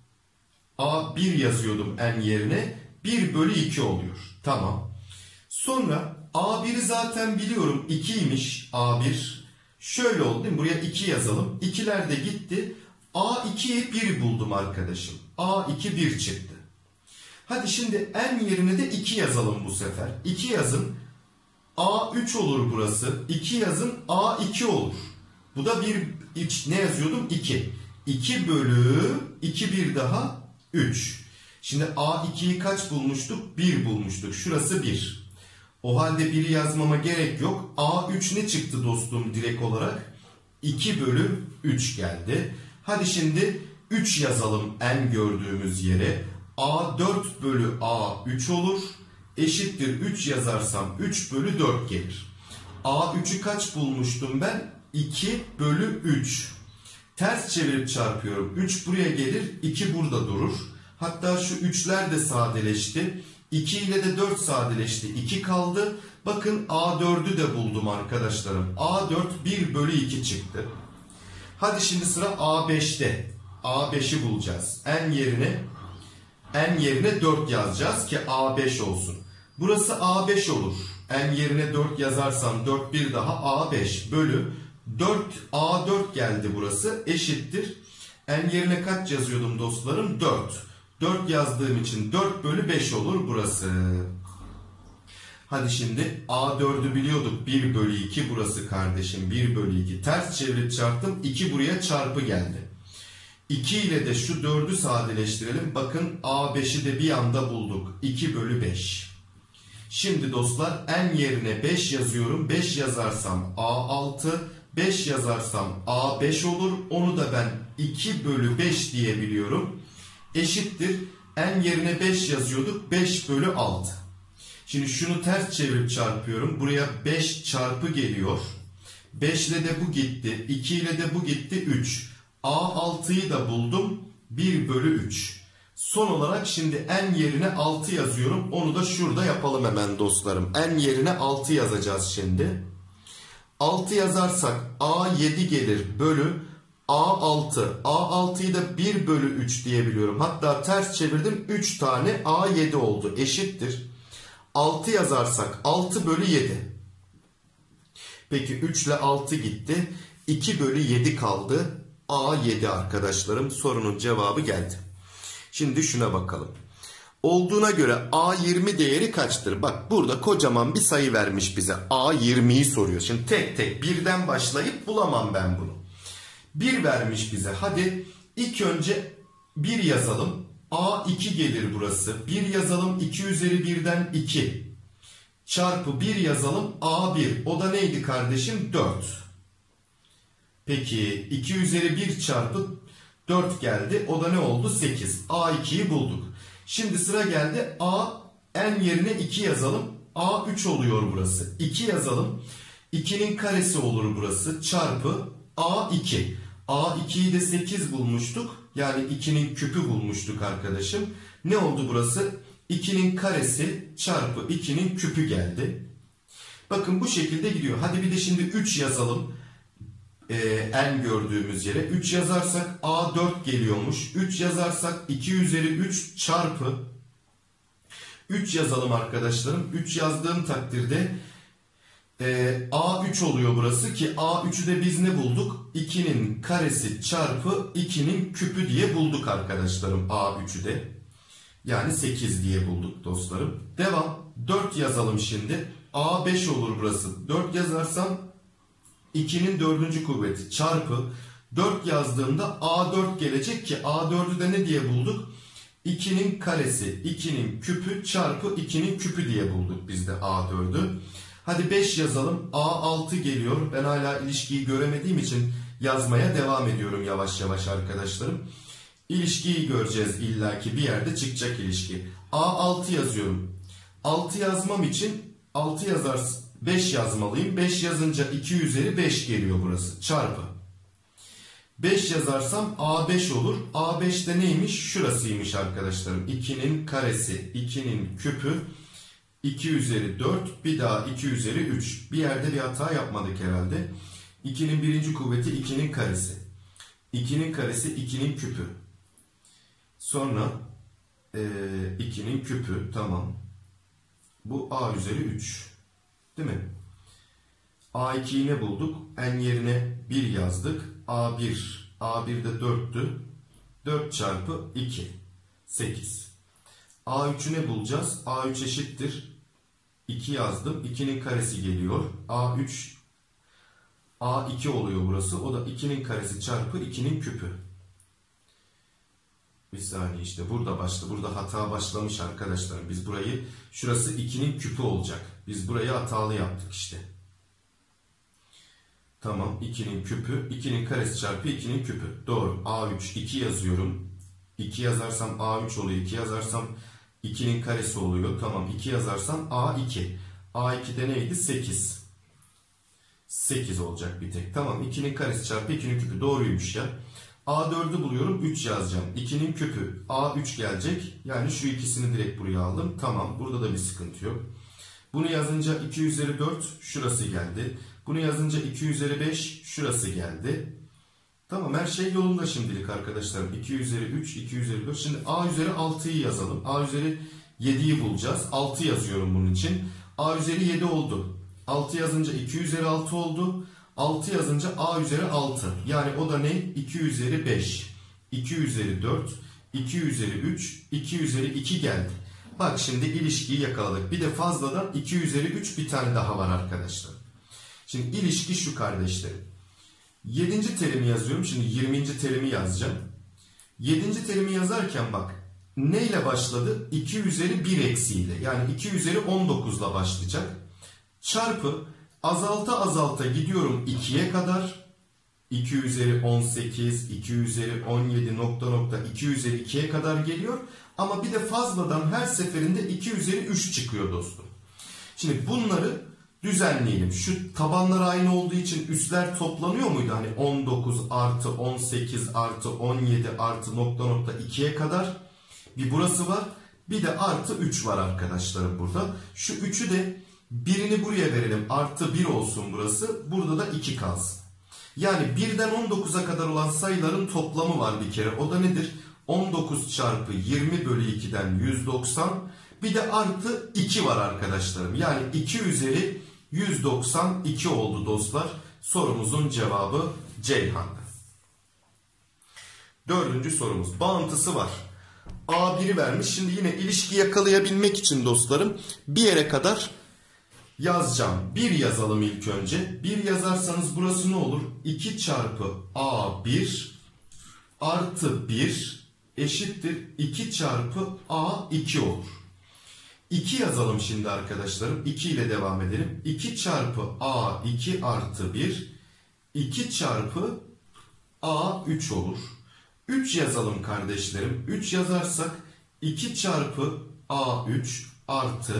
a bir yazıyordum n yerine. bir bölü iki oluyor. Tamam. Sonra a biri zaten biliyorum. ikiymiş a bir. Şöyle oldu değil mi? Buraya iki yazalım. ikiler de gitti. a ikiye bir buldum arkadaşım. a iki bir çıktı. Hadi şimdi n yerine de iki yazalım bu sefer. iki yazın. a üç olur burası. iki yazın. a iki olur. Bu da bir, ne yazıyordum? iki. iki bölü iki bir daha üç. Şimdi a ikiyi kaç bulmuştuk? bir bulmuştuk. Şurası bir. O halde biri yazmama gerek yok. a üç ne çıktı dostum direkt olarak? iki bölü üç geldi. Hadi şimdi üç yazalım n gördüğümüz yere. a dört bölü a üç olur. Eşittir üç yazarsam üç bölü dört gelir. a üçü kaç bulmuştum ben? iki bölü üç. Ters çevirip çarpıyorum. üç buraya gelir. iki burada durur. Hatta şu üçler de sadeleşti. iki ile de dört sadeleşti. iki kaldı. Bakın a dördü de buldum arkadaşlarım. a dört bir bölü iki çıktı. Hadi şimdi sıra a beşte. a beşi bulacağız. N yerine n yerine dört yazacağız ki a beş olsun. Burası a beş olur. N yerine dört yazarsam dört bir daha a beş bölü dört a dört geldi burası. Eşittir. N yerine kaç yazıyordum dostlarım? dört. dört yazdığım için dört bölü beş olur burası. Hadi şimdi a dördü biliyorduk. bir bölü iki burası kardeşim. bir bölü iki. Ters çevirip çarptım. iki buraya çarpı geldi. iki ile de şu dördü sadeleştirelim. Bakın a beşi de bir anda bulduk. iki bölü beş. Şimdi dostlar n yerine beş yazıyorum. beş yazarsam a altı. beş yazarsam a beş olur. Onu da ben iki bölü beş diyebiliyorum. Eşittir. N yerine beş yazıyorduk. beş bölü altı. Şimdi şunu ters çevirip çarpıyorum. Buraya beş çarpı geliyor. beş ile de bu gitti. iki ile de bu gitti. üç. a altıyı da buldum. bir bölü üç. Son olarak şimdi n yerine altı yazıyorum. Onu da şurada yapalım hemen dostlarım. N yerine altı yazacağız şimdi. altı yazarsak a yedi gelir bölü a altı. a altıyı da bir bölü üç diyebiliyorum. Hatta ters çevirdim. üç tane a yedi oldu. Eşittir. altı yazarsak altı bölü yedi. Peki üç ile altı gitti. iki bölü yedi kaldı. a yedi arkadaşlarım. Sorunun cevabı geldi. Şimdi şuna bakalım. Olduğuna göre a yirmi değeri kaçtır? Bak burada kocaman bir sayı vermiş bize. a yirmiyi soruyor. Şimdi tek tek birden başlayıp bulamam ben bunu. bir vermiş bize. Hadi ilk önce bir yazalım. a iki gelir burası. bir yazalım. iki üzeri birden iki. Çarpı bir yazalım. a bir. O da neydi kardeşim? dört. Peki iki üzeri bir çarpı dört geldi. O da ne oldu? sekiz. a ikiyi bulduk. Şimdi sıra geldi. a n yerine iki yazalım. a üç oluyor burası. iki yazalım. ikinin karesi olur burası. Çarpı a iki. a ikiyi de sekiz bulmuştuk. Yani ikinin küpü bulmuştuk arkadaşım. Ne oldu burası? ikinin karesi çarpı ikinin küpü geldi. Bakın bu şekilde gidiyor. Hadi bir de şimdi üç yazalım. Ee, n gördüğümüz yere. üç yazarsak a dört geliyormuş. üç yazarsak iki üzeri üç çarpı üç yazalım arkadaşlarım. üç yazdığım takdirde Ee, A üç oluyor burası ki A üçü de biz ne bulduk? ikinin karesi çarpı ikinin küpü diye bulduk arkadaşlarım A üçü de. Yani sekiz diye bulduk dostlarım. Devam. dört yazalım şimdi. A beş olur burası. dört yazarsam ikinin dördüncü kuvveti çarpı dört yazdığımda A dört gelecek ki A dördü de ne diye bulduk? ikinin karesi, ikinin küpü çarpı ikinin küpü diye bulduk biz de A dördü. Hadi beş yazalım. A altı geliyor. Ben hala ilişkiyi göremediğim için yazmaya devam ediyorum yavaş yavaş arkadaşlarım. İlişkiyi göreceğiz illaki bir yerde çıkacak ilişki. A altı yazıyorum. altı yazmam için altı yazarsın. beş yazmalıyım. beş yazınca iki üzeri beş geliyor burası. Çarpı. beş yazarsam A beş olur. A beş de neymiş? Şurasıymış arkadaşlarım. ikinin karesi, ikinin küpü, iki üzeri dört, bir daha iki üzeri üç. Bir yerde bir hata yapmadık herhalde. ikinin birinci kuvveti ikinin karesi. ikinin karesi ikinin küpü. Sonra e, ikinin küpü, tamam. Bu A üzeri üç. Değil mi? A ikiyi ne bulduk? N yerine bir yazdık. A bir. A bir de dörttü. dört çarpı iki. sekiz. A üçü ne bulacağız? A üç eşittir. iki yazdım. ikinin karesi geliyor. A üç. A iki oluyor burası. O da ikinin karesi çarpı ikinin küpü. Bir saniye işte burada başladı. Burada hata başlamış arkadaşlar. Biz burayı, şurası ikinin küpü olacak. Biz burayı hatalı yaptık işte. Tamam, ikinin küpü, ikinin karesi çarpı ikinin küpü. Doğru. A üç, iki yazıyorum. iki yazarsam A üç oluyor. iki yazarsam ikinin karesi oluyor. Tamam, iki yazarsam A iki. A iki de neydi? sekiz. sekiz olacak bir tek. Tamam, ikinin karesi çarpı ikinin küpü. Doğruymuş ya. A dördü buluyorum. üç yazacağım. ikinin küpü. A üç gelecek. Yani şu ikisini direkt buraya aldım. Tamam, burada da bir sıkıntı yok. Bunu yazınca iki üzeri dört şurası geldi. Bunu yazınca iki üzeri beş şurası geldi. Tamam, her şey yolunda şimdilik arkadaşlarım. iki üzeri üç, iki üzeri dört. Şimdi A üzeri altıyı yazalım. A üzeri yediyi bulacağız. altı yazıyorum bunun için. A üzeri yedi oldu. altı yazınca iki üzeri altı oldu. altı yazınca A üzeri altı. Yani o da ne? iki üzeri beş. iki üzeri dört. iki üzeri üç. iki üzeri iki geldi. Bak şimdi ilişkiyi yakaladık. Bir de fazladan iki üzeri üç bir tane daha var arkadaşlar. Şimdi ilişki şu kardeşlerim. yedinci terimi yazıyorum. Şimdi yirminci terimi yazacağım. yedinci terimi yazarken bak. Neyle başladı? iki üzeri bir eksiyle. Yani iki üzeri on dokuzla başlayacak. Çarpı azalta azalta gidiyorum ikiye kadar. iki üzeri on sekiz, iki üzeri on yedi nokta nokta iki üzeri ikiye kadar geliyor. Ama bir de fazladan her seferinde iki üzeri üç çıkıyor dostum. Şimdi bunları düzenleyelim. Şu tabanlar aynı olduğu için üstler toplanıyor muydu? Hani on dokuz artı on sekiz artı on yedi artı nokta nokta ikiye kadar bir burası var. Bir de artı üç var arkadaşlarım burada. Şu üçü de birini buraya verelim. Artı bir olsun burası. Burada da iki kalsın. Yani birden on dokuza kadar olan sayıların toplamı var bir kere. O da nedir? on dokuz çarpı yirmi bölü iki'den yüz doksan. Bir de artı iki var arkadaşlarım. Yani iki üzeri yüz doksan iki oldu dostlar. Sorumuzun cevabı Ceyhan'da. Dördüncü sorumuz. Bağıntısı var. A bir'i vermiş. Şimdi yine ilişki yakalayabilmek için dostlarım bir yere kadar yazacağım. bir yazalım ilk önce. bir yazarsanız burası ne olur? iki çarpı A bir artı bir eşittir iki çarpı A iki olur. iki yazalım şimdi arkadaşlarım. iki ile devam edelim. iki çarpı A iki artı bir iki çarpı A üç olur. üç yazalım kardeşlerim. üç yazarsak iki çarpı A üç artı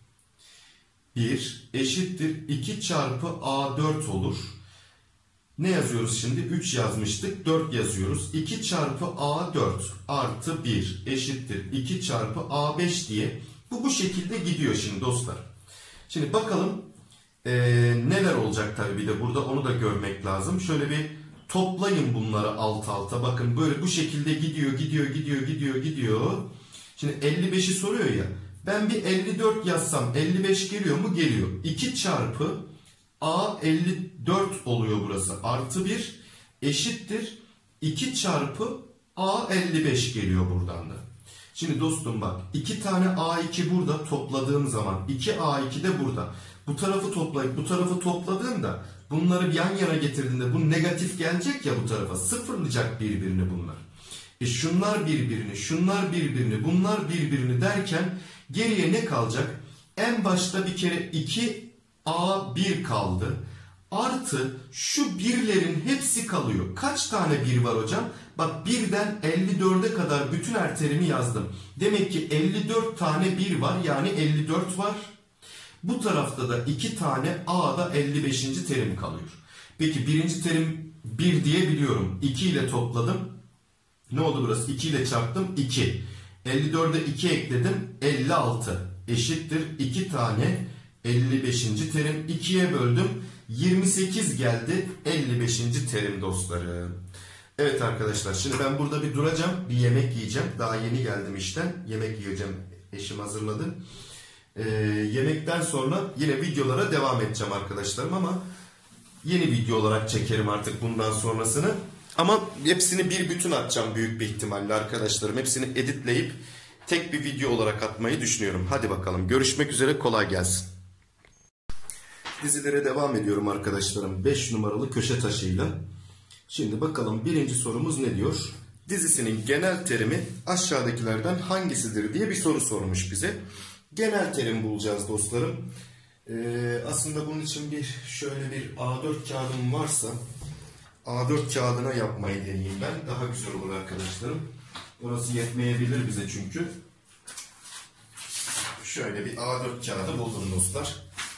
bir eşittir iki çarpı A dört olur. Ne yazıyoruz şimdi? üç yazmıştık. dört yazıyoruz. iki çarpı A dört artı bir eşittir iki çarpı A beş diye. Bu bu şekilde gidiyor şimdi dostlar. Şimdi bakalım ee, neler olacak tabii bir de burada onu da görmek lazım. Şöyle bir toplayın bunları alt alta. Bakın böyle bu şekilde gidiyor, gidiyor, gidiyor, gidiyor, gidiyor. Şimdi elli beşi soruyor ya. Ben bir elli dört yazsam elli beş geliyor mu? Geliyor. iki çarpı A elli dört oluyor burası. Artı bir eşittir iki çarpı A elli beş geliyor buradan da. Şimdi dostum bak, iki tane A iki burada topladığım zaman iki A iki de burada. Bu tarafı toplayıp bu tarafı topladığında bunları yan yana getirdiğinde bu negatif gelecek ya bu tarafa. Sıfırlayacak birbirini bunlar. E şunlar birbirini, şunlar birbirini, bunlar birbirini derken geriye ne kalacak? En başta bir kere iki A bir kaldı. Artı şu birlerin hepsi kalıyor. Kaç tane bir var hocam? Bak birden elli dörde kadar bütün her terimi yazdım. Demek ki elli dört tane bir var, yani elli dört var. Bu tarafta da iki tane A'da elli beşinci terim kalıyor. Peki birinci terim bir diye biliyorum. iki ile topladım. Ne oldu burası? iki ile çarptım. iki. elli dörde iki ekledim. elli altı. Eşittir iki tane elli beşinci terim. ikiye böldüm. yirmi sekiz geldi. elli beşinci terim dostlarım. Evet arkadaşlar, şimdi ben burada bir duracağım. Bir yemek yiyeceğim. Daha yeni geldim işten. Yemek yiyeceğim. Eşim hazırladı. Ee, yemekten sonra yine videolara devam edeceğim arkadaşlarım, ama yeni video olarak çekerim artık bundan sonrasını. Ama hepsini bir bütün atacağım büyük bir ihtimalle arkadaşlarım. Hepsini editleyip tek bir video olarak atmayı düşünüyorum. Hadi bakalım, görüşmek üzere, kolay gelsin. Dizilere devam ediyorum arkadaşlarım. beş numaralı köşe taşıyla. Şimdi bakalım birinci sorumuz ne diyor? Dizisinin genel terimi aşağıdakilerden hangisidir diye bir soru sormuş bize. Genel terim bulacağız dostlarım. Ee, aslında bunun için bir şöyle bir A dört kağıdım varsa A dört kağıdına yapmayı deneyeyim ben. Daha güzel olur arkadaşlarım. Orası yetmeyebilir bize çünkü. Şöyle bir A dört kağıdı buldum dostlar.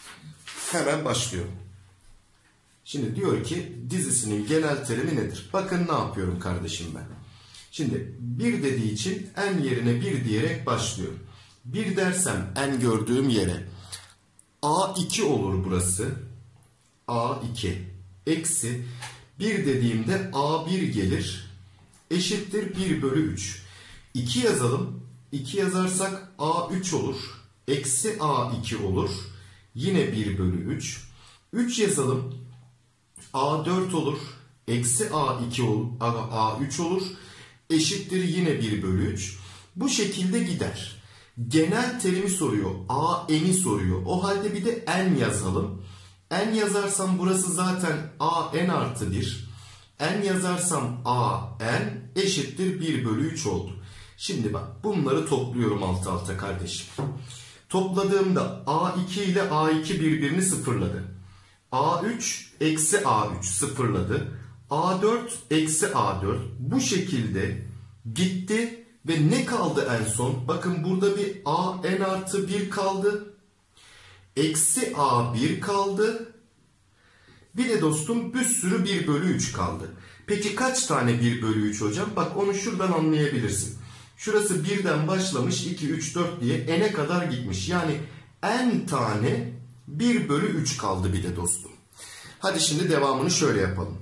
Hemen başlıyorum. Şimdi diyor ki dizisinin genel terimi nedir? Bakın ne yapıyorum kardeşim ben. Şimdi bir dediği için en yerine bir diyerek başlıyorum. bir dersem en gördüğüm yere A iki olur burası. A iki eksi bir dediğimde A bir gelir. Eşittir bir bölü üç. iki yazalım. iki yazarsak A üç olur. Eksi A iki olur. Yine bir bölü üç. üç yazalım. A dört olur. Eksi A iki olur. A üç olur. Eşittir yine bir bölü üç. Bu şekilde gider. Genel terimi soruyor. A n'i soruyor. O halde bir de n yazalım. N yazarsam burası zaten A n artı bir. N yazarsam A n eşittir bir bölü üç oldu. Şimdi bak, bunları topluyorum alt alta kardeşim. Topladığımda A iki ile A iki birbirini sıfırladı. A üç eksi A üç sıfırladı. A dört eksi A dört. Bu şekilde gitti. Ve ne kaldı en son? Bakın burada bir A n artı bir kaldı. Eksi A bir kaldı. Bir de dostum bir sürü bir bölü üç kaldı. Peki kaç tane bir bölü üç hocam? Bak onu şuradan anlayabilirsin. Şurası birden başlamış, iki, üç, dört diye n'e kadar gitmiş. Yani n tane bir bölü üç kaldı bir de dostum. Hadi şimdi devamını şöyle yapalım.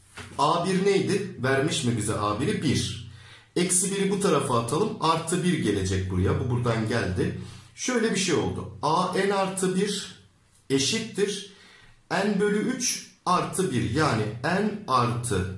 A bir neydi? Vermiş mi bize A bir'i? bir. Eksi biri bu tarafa atalım. Artı bir gelecek buraya. Bu buradan geldi. Şöyle bir şey oldu. A n artı bir eşittir n bölü üç artı bir. Yani n artı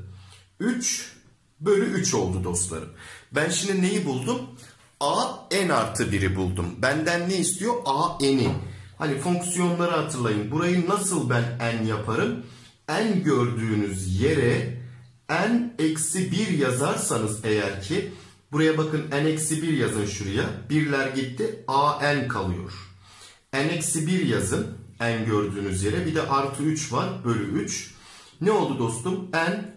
üç bölü üç oldu dostlarım. Ben şimdi neyi buldum? A n artı bir'i buldum. Benden ne istiyor? A n'i. Hani fonksiyonları hatırlayın. Burayı nasıl ben n yaparım? N gördüğünüz yere n eksi bir yazarsanız eğer ki, buraya bakın, n eksi bir yazın şuraya. Birler gitti. A n kalıyor. N eksi bir yazın. N gördüğünüz yere. Bir de artı üç var. Bölü üç. Ne oldu dostum? N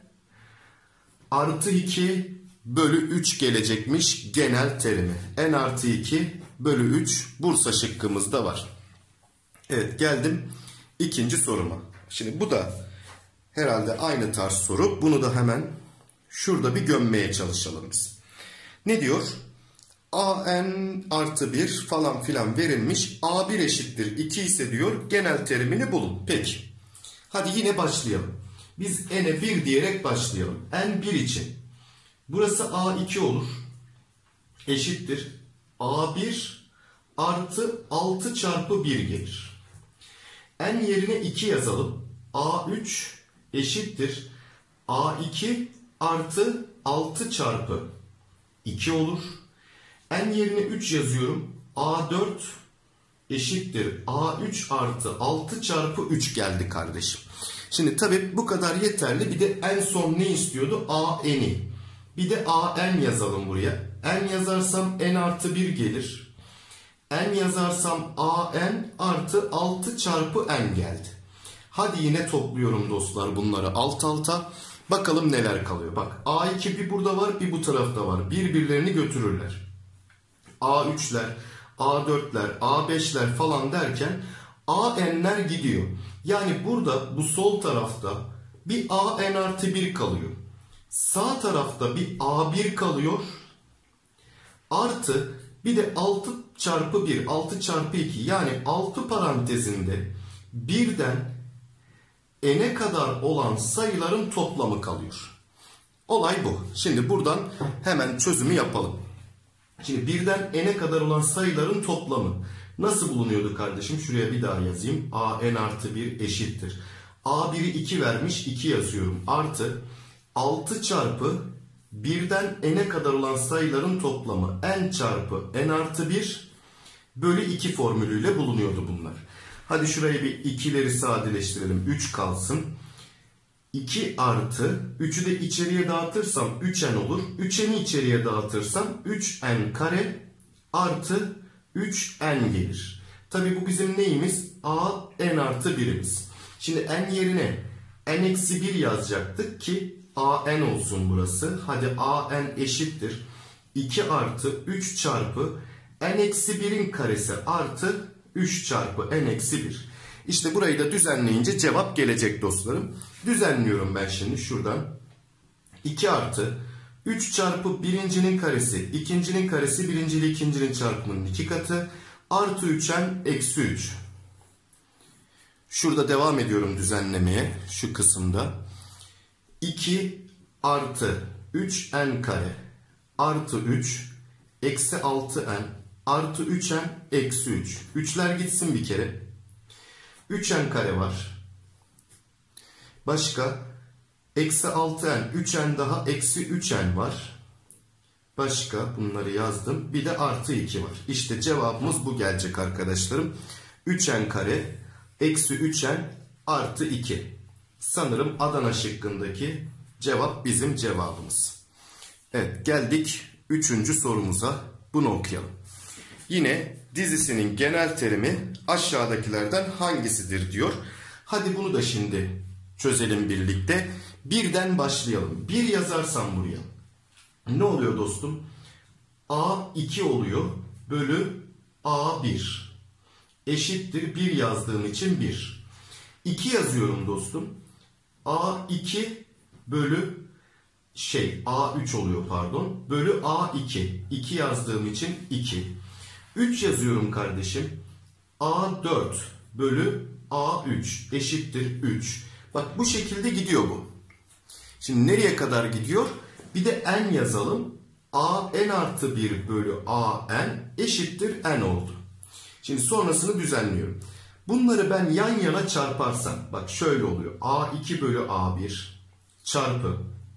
artı iki bölü üç gelecekmiş genel terimi. N artı iki bölü üç Bursa şıkkımızda var. Evet, geldim ikinci soruma. Şimdi bu da herhalde aynı tarz soru. Bunu da hemen şurada bir gömmeye çalışalım biz. Ne diyor? A n artı bir falan filan verilmiş. A bir eşittir iki ise diyor genel terimini bulun. Peki. Hadi yine başlayalım. Biz n'e bir diyerek başlayalım. N bir için. Burası A iki olur. Eşittir. A bir artı altı çarpı bir gelir. n yerine iki yazalım. a üç eşittir a iki artı altı çarpı iki olur. N yerine üç yazıyorum. a dört eşittir a üç artı altı çarpı üç geldi kardeşim. Şimdi tabii bu kadar yeterli. Bir de en son ne istiyordu? a n'i. Bir de a n yazalım buraya. N yazarsam n artı bir gelir. N yazarsam a n artı altı çarpı n geldi. Hadi yine topluyorum dostlar bunları alt alta. Bakalım neler kalıyor. Bak a iki bir burada var, bir bu tarafta var. Birbirlerini götürürler. a üçler, a dörtler, a beşler falan derken a n'ler gidiyor. Yani burada bu sol tarafta bir a n artı bir kalıyor. Sağ tarafta bir a bir kalıyor. Artı bir de altı çarpı bir, altı çarpı iki, yani altı parantezinde birden n'e kadar olan sayıların toplamı kalıyor. Olay bu. Şimdi buradan hemen çözümü yapalım. Şimdi birden n'e kadar olan sayıların toplamı nasıl bulunuyordu kardeşim? Şuraya bir daha yazayım. a n artı bir eşittir. a bir'i iki vermiş, iki yazıyorum. Artı altı çarpı birden n'e kadar olan sayıların toplamı n çarpı n artı bir bölü iki formülüyle bulunuyordu bunlar. Hadi şurayı bir ikileri sadeleştirelim. üç kalsın. iki artı üçü de içeriye dağıtırsam üç n olur. üç n'i içeriye dağıtırsam üç n kare artı üç n gelir. Tabi bu bizim neyimiz? a n artı birimiz. Şimdi n yerine n eksi bir yazacaktık ki a n olsun burası. Hadi a n eşittir iki artı üç çarpı n eksi bir'in karesi artı üç çarpı n eksi bir. İşte burayı da düzenleyince cevap gelecek dostlarım. Düzenliyorum ben şimdi şuradan. iki artı üç çarpı birincinin karesi, ikincinin karesi, birinci ile ikincinin çarpımının iki katı. Artı üç n eksi üç. Şurada devam ediyorum düzenlemeye şu kısımda. iki artı üç n kare artı üç eksi altı n artı üç n eksi üç. üçler gitsin bir kere. üç n kare var. Başka eksi altı n, üç n daha eksi üç n var. Başka bunları yazdım. Bir de artı iki var. İşte cevabımız bu gelecek arkadaşlarım. üç n kare eksi üç n artı iki. Sanırım Adana şıkkındaki cevap bizim cevabımız. Evet, geldik üçüncü sorumuza. Bunu okuyalım. Yine dizisinin genel terimi aşağıdakilerden hangisidir diyor. Hadi bunu da şimdi çözelim birlikte. Birden başlayalım. bir yazarsam buraya ne oluyor dostum? a iki oluyor bölü a bir eşittir bir yazdığım için bir. iki yazıyorum dostum. a iki bölü şey a üç oluyor pardon. Bölü a iki. iki yazdığım için iki. üç yazıyorum kardeşim. a dört bölü a üç eşittir üç. Bak bu şekilde gidiyor bu. Şimdi nereye kadar gidiyor? Bir de n yazalım. a n artı bir bölü a n eşittir n oldu. Şimdi sonrasını düzenliyorum. Bunları ben yan yana çarparsam bak şöyle oluyor. a iki bölü a bir çarpı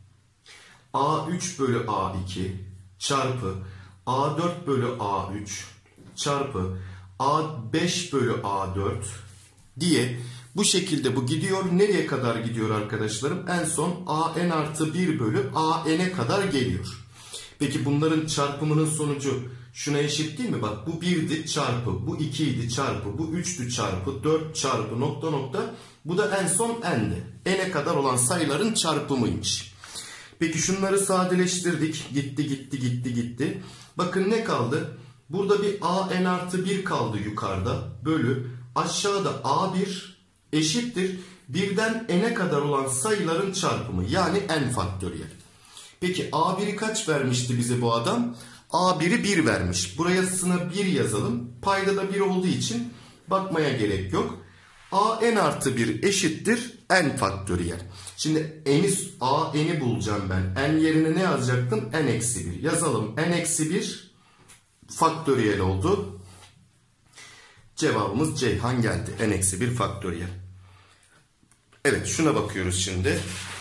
a üç bölü a iki çarpı a dört bölü a üç çarpı a beş bölü a dört diye bu şekilde bu gidiyor. Nereye kadar gidiyor arkadaşlarım? En son a n artı bir bölü a n'e kadar geliyor. Peki bunların çarpımının sonucu şuna eşit değil mi? Bak bu birdi çarpı, bu ikiydi çarpı, bu üçtü çarpı, dört çarpı nokta nokta. Bu da en son n'di. N'e kadar olan sayıların çarpımıymış. Peki şunları sadeleştirdik. Gitti gitti gitti gitti. Bakın ne kaldı? Burada bir a n artı bir kaldı yukarıda. Bölü aşağıda a bir eşittir. birden n'e kadar olan sayıların çarpımı. Yani n faktöriyel. Peki a bir'i kaç vermişti bize bu adam? a bir'i bir vermiş. Burasına bir yazalım. Payda da bir olduğu için bakmaya gerek yok. a n artı bir eşittir n faktöriyel. Şimdi n'i, a n'i bulacağım ben. N yerine ne yazacaktım? N eksi bir. Yazalım. N eksi bir faktöriyel oldu. Cevabımız Ceyhan geldi. N eksi bir faktöriyel. Evet, şuna bakıyoruz şimdi.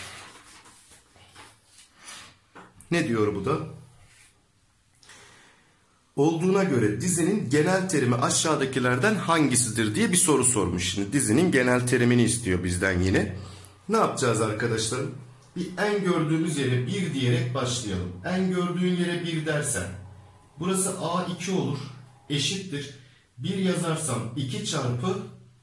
Ne diyor bu da? Olduğuna göre dizinin genel terimi aşağıdakilerden hangisidir diye bir soru sormuş. Şimdi dizinin genel terimini istiyor bizden yine. Ne yapacağız arkadaşlarım? Bir en gördüğümüz yere bir diyerek başlayalım. En gördüğün yere bir dersen burası A iki olur. Eşittir. bir yazarsam iki çarpı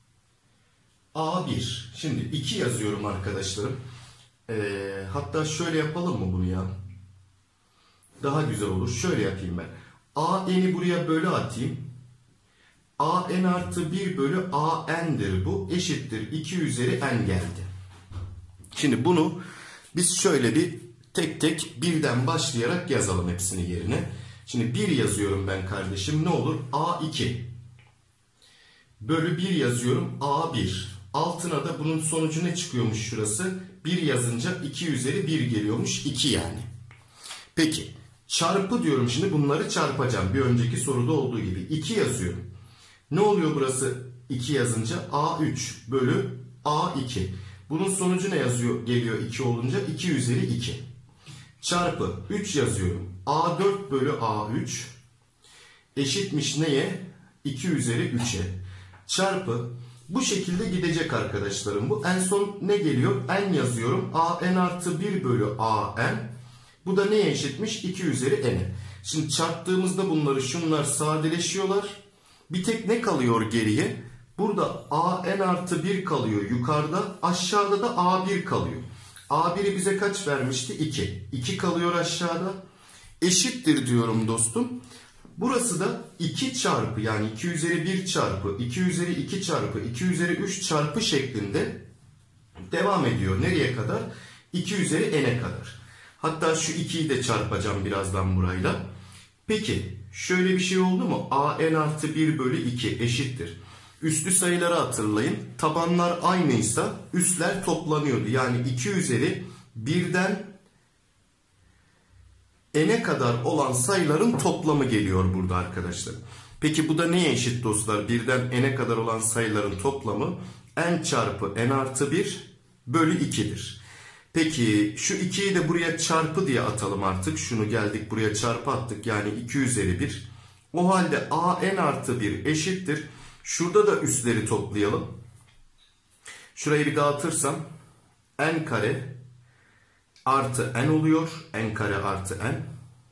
A bir. Şimdi iki yazıyorum arkadaşlarım. Ee, hatta şöyle yapalım mı bunu ya? Daha güzel olur. Şöyle yapayım ben. A n'i buraya bölü atayım. A n artı bir bölü A n'dir bu. Eşittir iki üzeri n geldi. Şimdi bunu biz şöyle bir tek tek birden başlayarak yazalım hepsini yerine. Şimdi bir yazıyorum ben kardeşim. Ne olur? A iki. Bölü bir yazıyorum. A bir. Altına da bunun sonucu ne çıkıyormuş şurası? bir yazınca iki üzeri bir geliyormuş. iki yani. Peki. Çarpı diyorum şimdi. Bunları çarpacağım. Bir önceki soruda olduğu gibi. iki yazıyorum. Ne oluyor burası iki yazınca? A üç bölü A iki. Bunun sonucu ne yazıyor? Geliyor iki olunca iki üzeri iki. Çarpı üç yazıyorum. A dört bölü A üç eşitmiş neye? iki üzeri üçe. Çarpı bu şekilde gidecek arkadaşlarım bu. En son ne geliyor? N yazıyorum. A n artı bir bölü A n. Bu da neye eşitmiş? iki üzeri n'e. Şimdi çarptığımızda bunları şunlar sadeleşiyorlar. Bir tek ne kalıyor geriye? Burada A n artı bir kalıyor yukarıda. Aşağıda da A bir kalıyor. A bir'i bize kaç vermişti? iki. iki kalıyor aşağıda. Eşittir diyorum dostum. Burası da iki çarpı yani iki üzeri bir çarpı iki üzeri iki çarpı iki üzeri üç çarpı şeklinde devam ediyor. Nereye kadar? iki üzeri n'e kadar. Hatta şu ikiyi de çarpacağım birazdan burayla. Peki şöyle bir şey oldu mu? A n artı bir bölü iki eşittir. Üslü sayıları hatırlayın. Tabanlar aynıysa üsler toplanıyordu. Yani iki üzeri birden n'e kadar olan sayıların toplamı geliyor burada arkadaşlar. Peki bu da neye eşit dostlar? Birden n'e kadar olan sayıların toplamı n çarpı n artı bir bölü iki'dir. Peki şu ikiyi de buraya çarpı diye atalım artık. Şunu geldik buraya çarpı attık. Yani iki üzeri bir. O halde a n artı bir eşittir. Şurada da üsleri toplayalım. Şurayı bir dağıtırsam n kare artı n oluyor. N kare artı n.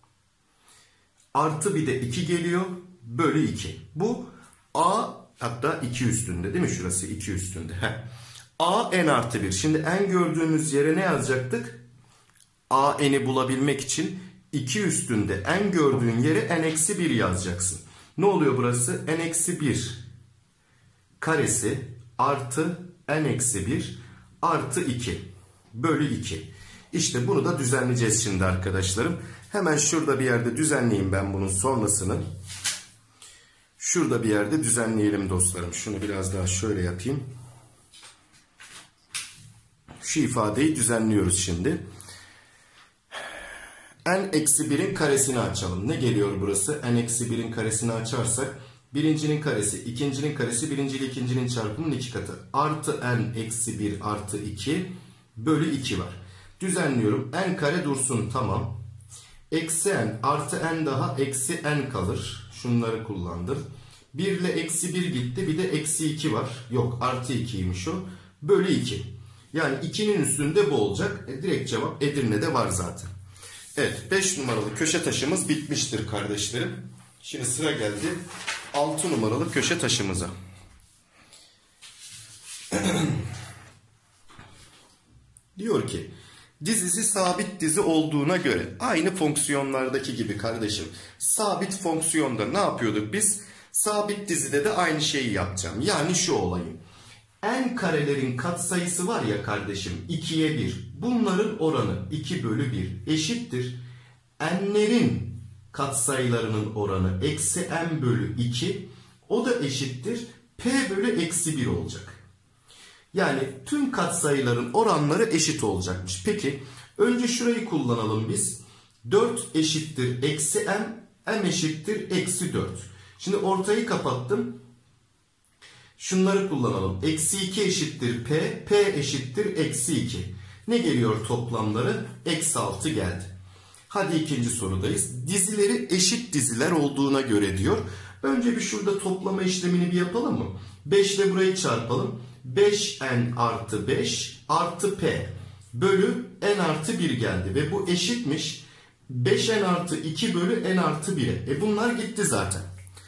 Artı bir de iki geliyor. Bölü iki. Bu a hatta iki üstünde değil mi? Şurası iki üstünde. Heh. A n artı bir. Şimdi n gördüğümüz yere ne yazacaktık? A n'i bulabilmek için iki üstünde n gördüğün yere n eksi bir yazacaksın. Ne oluyor burası? N eksi bir karesi artı n eksi bir artı iki bölü iki. İşte bunu da düzenleyeceğiz şimdi arkadaşlarım. Hemen şurada bir yerde düzenleyeyim ben bunun sonrasını. Şurada bir yerde düzenleyelim dostlarım. Şunu biraz daha şöyle yapayım. Şu ifadeyi düzenliyoruz şimdi. N eksi bir'in karesini açalım. Ne geliyor burası? N eksi bir'in karesini açarsak birincinin karesi, ikincinin karesi, birinci ile ikincinin çarpımının iki katı. Artı n eksi bir artı iki bölü iki var. Düzenliyorum. N kare dursun, tamam. Eksi n artı n daha eksi n kalır. Şunları kullandım. bir ile eksi bir gitti. Bir de eksi iki var. Yok, artı iki'ymiş o. Bölü iki. Yani iki'nin üstünde bu olacak. E, direkt cevap Edirne'de var zaten. Evet, beş numaralı köşe taşımız bitmiştir kardeşlerim. Şimdi sıra geldi altı numaralı köşe taşımıza. Diyor ki dizisi sabit dizi olduğuna göre aynı fonksiyonlardaki gibi kardeşim. Sabit fonksiyonda ne yapıyorduk biz? Sabit dizide de aynı şeyi yapacağım. Yani şu olayım. N karelerin katsayısı var ya kardeşim, iki'ye bir. Bunların oranı iki bölü bir eşittir. N'lerin katsayılarının oranı eksi n bölü iki. O da eşittir. P bölü eksi bir olacak. Yani tüm katsayıların oranları eşit olacakmış. Peki önce şurayı kullanalım biz. dört eşittir eksi m. M eşittir eksi dört. Şimdi ortayı kapattım. Şunları kullanalım. Eksi iki eşittir P. P eşittir eksi iki. Ne geliyor toplamları? Eksi altı geldi. Hadi ikinci sorudayız. Dizileri eşit diziler olduğuna göre diyor. Önce bir şurada toplama işlemini bir yapalım mı? beş ile burayı çarpalım. beş n artı beş artı P bölü n artı bir geldi. Ve bu eşitmiş beş n artı iki bölü n artı bir'e. E bunlar gitti zaten.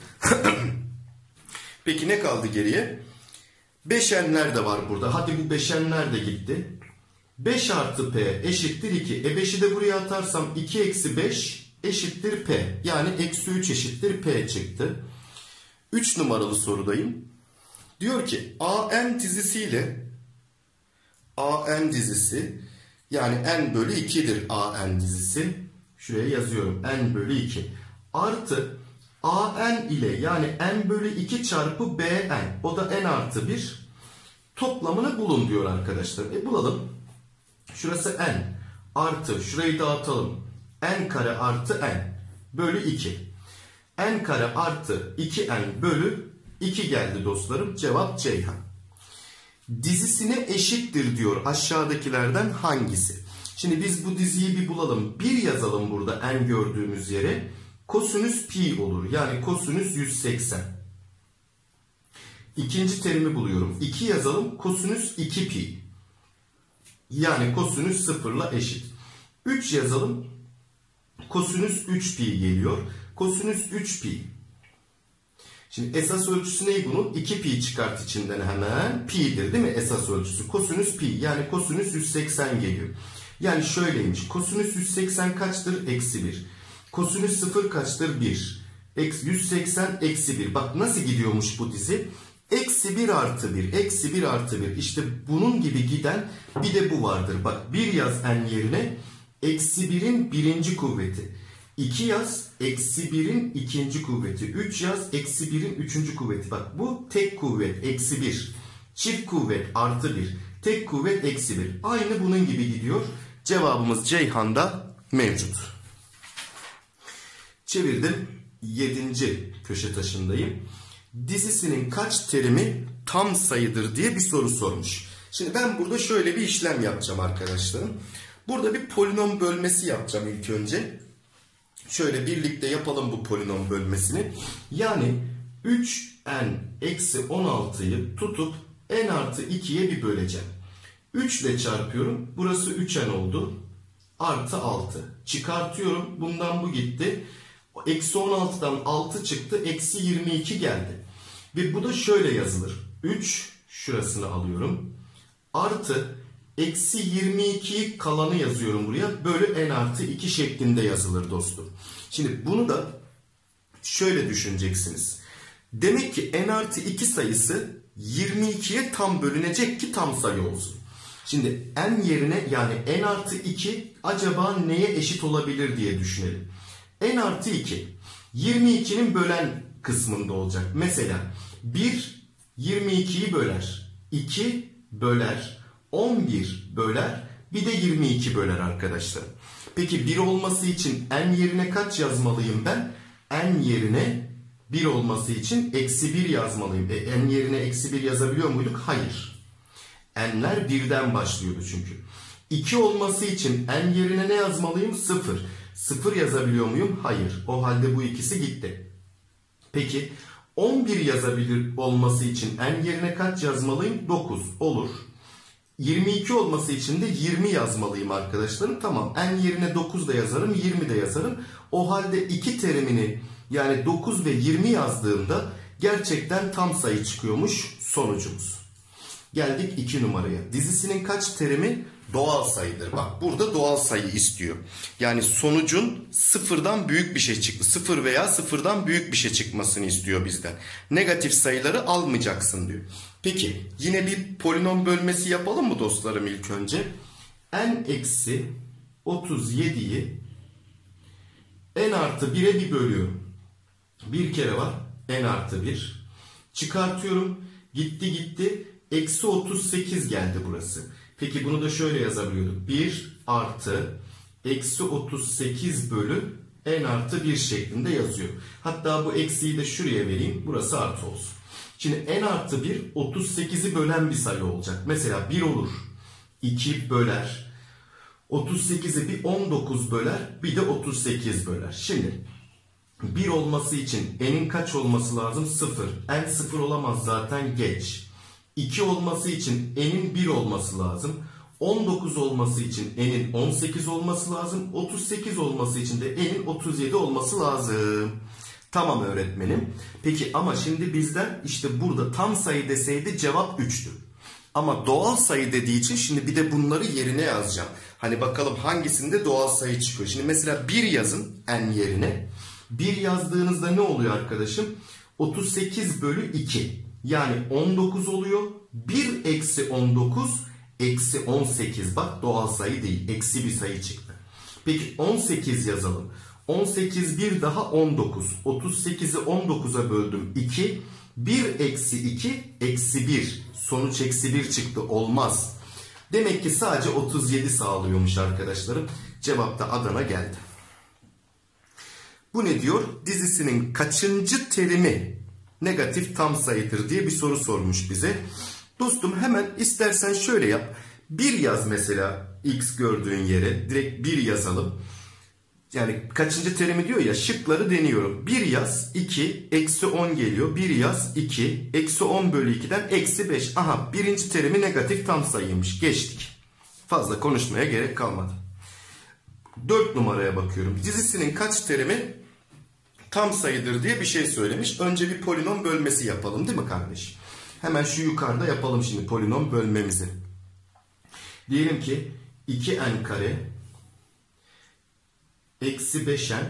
Peki ne kaldı geriye? beş n'ler de var burada. Hadi bu beş n'ler de gitti. beş artı P eşittir iki. E beşi de buraya atarsam iki eksi beş eşittir P. Yani eksi üç eşittir P çıktı. üç numaralı sorudayım. Diyor ki A N dizisiyle A N dizisi yani n bölü iki'dir A N dizisi. Şuraya yazıyorum. N bölü iki. Artı A N ile yani n bölü iki çarpı B N. O da n artı bir. Toplamını bulun diyor arkadaşlar. E bulalım. Şurası n artı şurayı dağıtalım. N kare artı n bölü iki. N kare artı iki n bölü iki geldi dostlarım. Cevap Ceyhan. Dizisine eşittir diyor aşağıdakilerden hangisi? Şimdi biz bu diziyi bir bulalım. bir yazalım burada n gördüğümüz yere. Kosinüs pi olur. Yani kosinüs yüz seksen. İkinci terimi buluyorum. iki yazalım. Kosinüs iki pi. Yani kosinüs sıfırla eşit. üç yazalım. Kosinüs üç pi geliyor. Kosinüs üç pi. Şimdi esas ölçüsü ne bunun? iki pi çıkart içinden hemen. Pi'dir değil mi esas ölçüsü? Kosinüs pi. Yani kosinüs yüz seksen geliyor. Yani şöyleymiş. Kosinüs yüz seksen kaçtır? Eksi bir. Kosinüs sıfır kaçtır? bir. yüz seksen eksi bir. Bak nasıl gidiyormuş bu dizi? Eksi bir artı bir. Eksi bir artı bir. İşte bunun gibi giden bir de bu vardır. Bak bir yaz n yerine eksi birin birinci kuvveti. iki yaz eksi birin ikinci kuvveti. üç yaz eksi birin üçüncü kuvveti. Bak bu tek kuvvet eksi bir. Çift kuvvet artı bir. Tek kuvvet eksi bir. Aynı bunun gibi gidiyor. Cevabımız Ceyhan'da mevcut. Çevirdim. yedinci köşe taşındayım. Dizisinin kaç terimi tam sayıdır diye bir soru sormuş. Şimdi ben burada şöyle bir işlem yapacağım arkadaşlarım. Burada bir polinom bölmesi yapacağım ilk önce. Şöyle birlikte yapalım bu polinom bölmesini. Yani üç n eksi on altıyı tutup n artı iki'ye bir böleceğim. üç ile çarpıyorum. Burası üç n oldu. Artı altı. Çıkartıyorum. Bundan bu gitti. Eksi on altı'dan altı çıktı. Eksi yirmi iki geldi. Ve bu da şöyle yazılır. üç şurasını alıyorum. Artı eksi yirmi iki'yi kalanı yazıyorum buraya. Bölü n artı iki şeklinde yazılır dostum. Şimdi bunu da şöyle düşüneceksiniz. Demek ki n artı iki sayısı yirmi iki'ye tam bölünecek ki tam sayı olsun. Şimdi n yerine yani n artı iki acaba neye eşit olabilir diye düşünelim. N artı iki yirmi iki'nin bölen kısmında olacak. Mesela bir yirmi iki'yi böler. iki böler. on bir böler. Bir de yirmi iki böler arkadaşlar. Peki bir olması için n yerine kaç yazmalıyım ben? N yerine bir olması için eksi bir yazmalıyım. E, n yerine eksi bir yazabiliyor muyduk? Hayır. N'ler birden başlıyordu çünkü. iki olması için n yerine ne yazmalıyım? sıfır. sıfır yazabiliyor muyum? Hayır. O halde bu ikisi gitti. Peki on bir yazabilir olması için n yerine kaç yazmalıyım? dokuz. Olur. yirmi iki olması için de yirmi yazmalıyım arkadaşlarım. Tamam. N yerine dokuz da yazarım, yirmi de yazarım. O halde iki terimini yani dokuz ve yirmi yazdığımda gerçekten tam sayı çıkıyormuş sonucumuz. Geldik iki numaraya. Dizisinin kaç terimi? Doğal sayıdır. Bak burada doğal sayı istiyor. Yani sonucun sıfırdan büyük bir şey çıktı. Sıfır veya sıfırdan büyük bir şey çıkmasını istiyor bizden. Negatif sayıları almayacaksın diyor. Peki yine bir polinom bölmesi yapalım mı dostlarım ilk önce? N eksi otuz yedi'yi n artı bir'e bir bölüyorum. Bir kere var. N artı bir. Çıkartıyorum. Gitti gitti. Eksi otuz sekiz geldi burası. Peki bunu da şöyle yazabiliyorduk. bir artı eksi otuz sekiz bölü n artı bir şeklinde yazıyor. Hatta bu eksiyi de şuraya vereyim. Burası artı olsun. Şimdi n artı bir otuz sekizi bölen bir sayı olacak. Mesela bir olur, iki böler, otuz sekizi bir on dokuz böler, bir de otuz sekiz böler. Şimdi bir olması için n'in kaç olması lazım? sıfır. N sıfır olamaz zaten, geç. iki olması için n'in bir olması lazım. on dokuz olması için n'in on sekiz olması lazım. otuz sekiz olması için de n'in otuz yedi olması lazım. Tamam öğretmenim. Peki ama şimdi bizden işte burada tam sayı deseydi cevap üçtü. Ama doğal sayı dediği için şimdi bir de bunları yerine yazacağım. Hani bakalım hangisinde doğal sayı çıkıyor. Şimdi mesela bir yazın n yerine. bir yazdığınızda ne oluyor arkadaşım? otuz sekiz bölü iki. Yani on dokuz oluyor. bir eksi on dokuz eksi on sekiz. Bak doğal sayı değil. Eksi bir sayı çıktı. Peki on sekiz yazalım. on sekiz bir daha on dokuz. otuz sekizi on dokuza böldüm iki. bir eksi iki eksi bir. Sonuç eksi bir çıktı. Olmaz. Demek ki sadece otuz yedi sağlıyormuş arkadaşlarım. Cevap da Adana geldi. Bu ne diyor? Dizisinin kaçıncı terimi negatif tam sayıdır diye bir soru sormuş bize. Dostum hemen istersen şöyle yap. bir yaz mesela x gördüğün yere. Direkt bir yazalım. Yani kaçıncı terimi diyor ya, şıkları deniyorum. bir yaz, iki, eksi on geliyor. bir yaz, iki, eksi on bölü ikiden eksi beş. Aha, birinci terimi negatif tam sayıymış. Geçtik. Fazla konuşmaya gerek kalmadı. dört numaraya bakıyorum. Dizisinin kaç terimi tam sayıdır diye bir şey söylemiş. Önce bir polinom bölmesi yapalım değil mi kardeş? Hemen şu yukarıda yapalım şimdi polinom bölmemizi. Diyelim ki iki n kare eksi beş n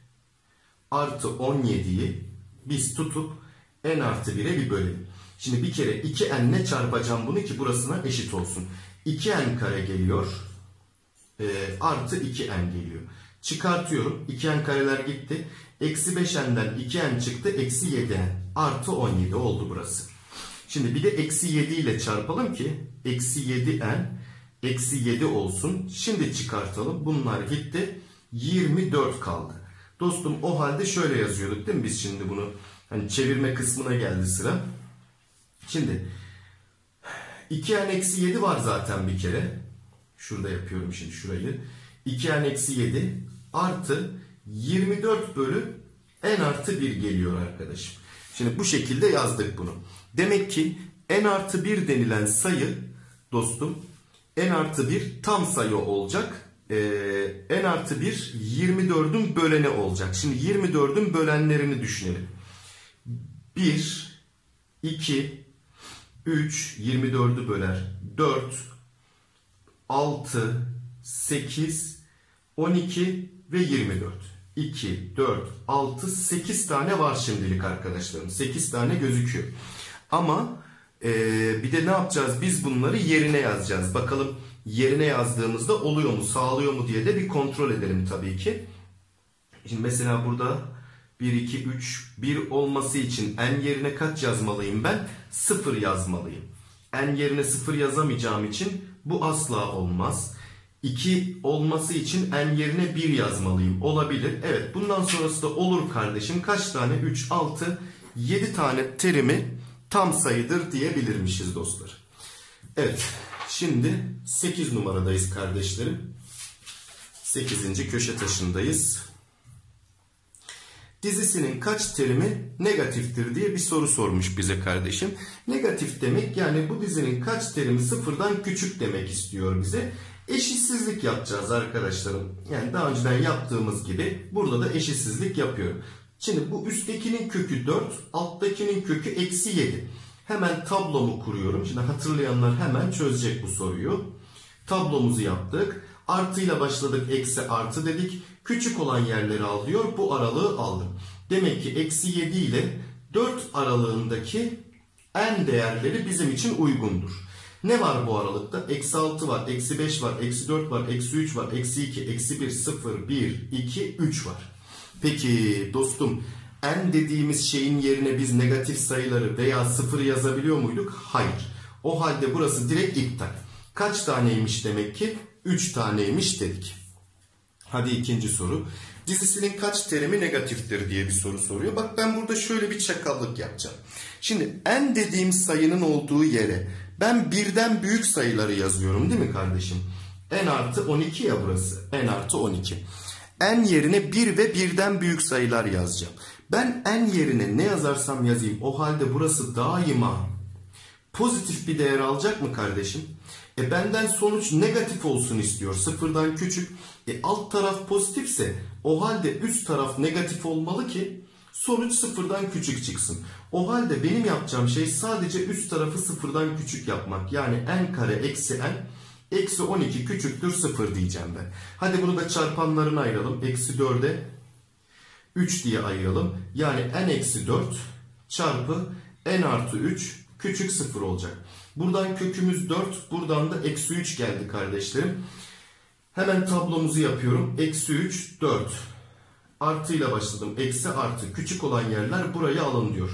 artı on yediyi biz tutup n artı bire bir bölelim. Şimdi bir kere iki n ile çarpacağım bunu ki burasına eşit olsun. iki n kare geliyor. E, artı iki n geliyor. Çıkartıyorum. iki n kareler gitti. Eksi beş n'den iki n çıktı. Eksi yedi n. Artı on yedi oldu burası. Şimdi bir de eksi yedi ile çarpalım ki eksi yedi n eksi yedi olsun. Şimdi çıkartalım. Bunlar gitti. yirmi dört kaldı. Dostum o halde şöyle yazıyorduk değil mi biz şimdi bunu? Hani çevirme kısmına geldi sıra. Şimdi iki n eksi yedi var zaten bir kere. Şurada yapıyorum şimdi şurayı. iki n eksi yedi artı yirmi dört bölü n artı bir geliyor arkadaşım. Şimdi bu şekilde yazdık bunu. Demek ki n artı bir denilen sayı dostum n artı bir tam sayı olacak. Ee, n artı bir yirmi dördün böleni olacak. Şimdi yirmi dördün bölenlerini düşünelim. bir, iki, üç, yirmi dördü böler. dört, altı, sekiz, on iki ve yirmi dört. iki, dört, altı, sekiz tane var şimdilik arkadaşlarım. sekiz tane gözüküyor. Ama e, bir de ne yapacağız? Biz bunları yerine yazacağız. Bakalım yerine yazdığımızda oluyor mu, sağlıyor mu diye de bir kontrol edelim tabii ki. Şimdi mesela burada bir, iki, üç, bir olması için n yerine kaç yazmalıyım ben? sıfır yazmalıyım. N yerine sıfır yazamayacağım için bu asla olmaz. iki olması için n yerine bir yazmalıyım. Olabilir. Evet, bundan sonrası da olur kardeşim. Kaç tane? üç, altı, yedi tane terimi tam sayıdır diyebilirmişiz dostlar. Evet. Şimdi sekiz numaradayız kardeşlerim. sekizinci köşe taşındayız. Dizisinin kaç terimi negatiftir diye bir soru sormuş bize kardeşim. Negatif demek yani bu dizinin kaç terimi sıfırdan küçük demek istiyor bize. Eşitsizlik yapacağız arkadaşlarım. Yani daha önceden yaptığımız gibi burada da eşitsizlik yapıyorum. Şimdi bu üsttekinin kökü dört, alttakinin kökü eksi yedi. Hemen tablomu kuruyorum. Şimdi hatırlayanlar hemen çözecek bu soruyu. Tablomuzu yaptık. Artıyla başladık, eksi artı dedik. Küçük olan yerleri alıyor. Bu aralığı aldım. Demek ki eksi yedi ile dört aralığındaki n değerleri bizim için uygundur. Ne var bu aralıkta? Eksi altı var, eksi beş var, eksi dört var, eksi üç var, eksi iki, eksi bir, sıfır, bir, iki, üç var. Peki dostum, n dediğimiz şeyin yerine biz negatif sayıları veya sıfır yazabiliyor muyduk? Hayır. O halde burası direkt iptal. Kaç taneymiş demek ki? üç taneymiş dedik. Hadi ikinci soru. Dizisinin kaç terimi negatiftir diye bir soru soruyor. Bak ben burada şöyle bir çakallık yapacağım. Şimdi n dediğim sayının olduğu yere ben birden büyük sayıları yazıyorum değil mi kardeşim? N artı on iki ya burası. N artı on iki. N yerine bir ve birden büyük sayılar yazacağım. Ben n yerine ne yazarsam yazayım o halde burası daima pozitif bir değer alacak mı kardeşim? E benden sonuç negatif olsun istiyor. Sıfırdan küçük. E alt taraf pozitifse o halde üst taraf negatif olmalı ki sonuç sıfırdan küçük çıksın. O halde benim yapacağım şey sadece üst tarafı sıfırdan küçük yapmak. Yani n kare eksi n eksi on iki küçüktür sıfır diyeceğim ben. Hadi bunu da çarpanlarına ayıralım. Eksi dörde üç diye ayıralım. Yani n eksi dört çarpı n artı üç küçük sıfır olacak. Buradan kökümüz dört. Buradan da eksi üç geldi kardeşlerim. Hemen tablomuzu yapıyorum. Eksi üç, dört. Artıyla başladım. Eksi artı. Küçük olan yerler buraya alın diyor.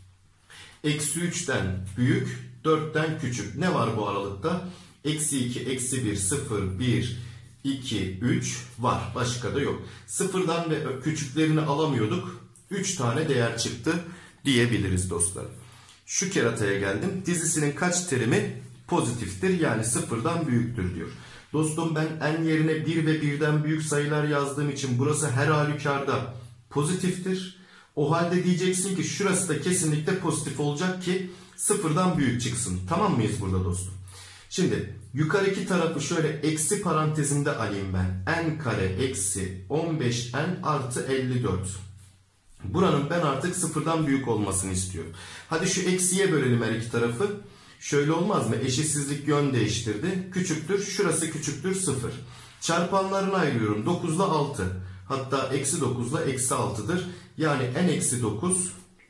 Eksi üçten büyük, dörtten küçük. Ne var bu aralıkta? Eksi iki, eksi bir, sıfır, bir, iki, üç var. Başka da yok. Sıfırdan ve küçüklerini alamıyorduk. üç tane değer çıktı diyebiliriz dostlar. Şu kerataya geldim. Dizisinin kaç terimi pozitiftir? Yani sıfırdan büyüktür diyor. Dostum ben n yerine bir ve birden büyük sayılar yazdığım için burası her halükarda pozitiftir. O halde diyeceksin ki şurası da kesinlikle pozitif olacak ki sıfırdan büyük çıksın. Tamam mıyız burada dostum? Şimdi yukarıki tarafı şöyle eksi parantezinde alayım ben. N kare eksi on beş n artı elli dört. Buranın ben artık sıfırdan büyük olmasını istiyorum. Hadi şu eksiye bölelim her iki tarafı. Şöyle olmaz mı? Eşitsizlik yön değiştirdi. Küçüktür. Şurası küçüktür sıfır. Çarpanlarını ayırıyorum. dokuz ile altı. Hatta eksi dokuz ile eksi altıdır. Yani n eksi dokuz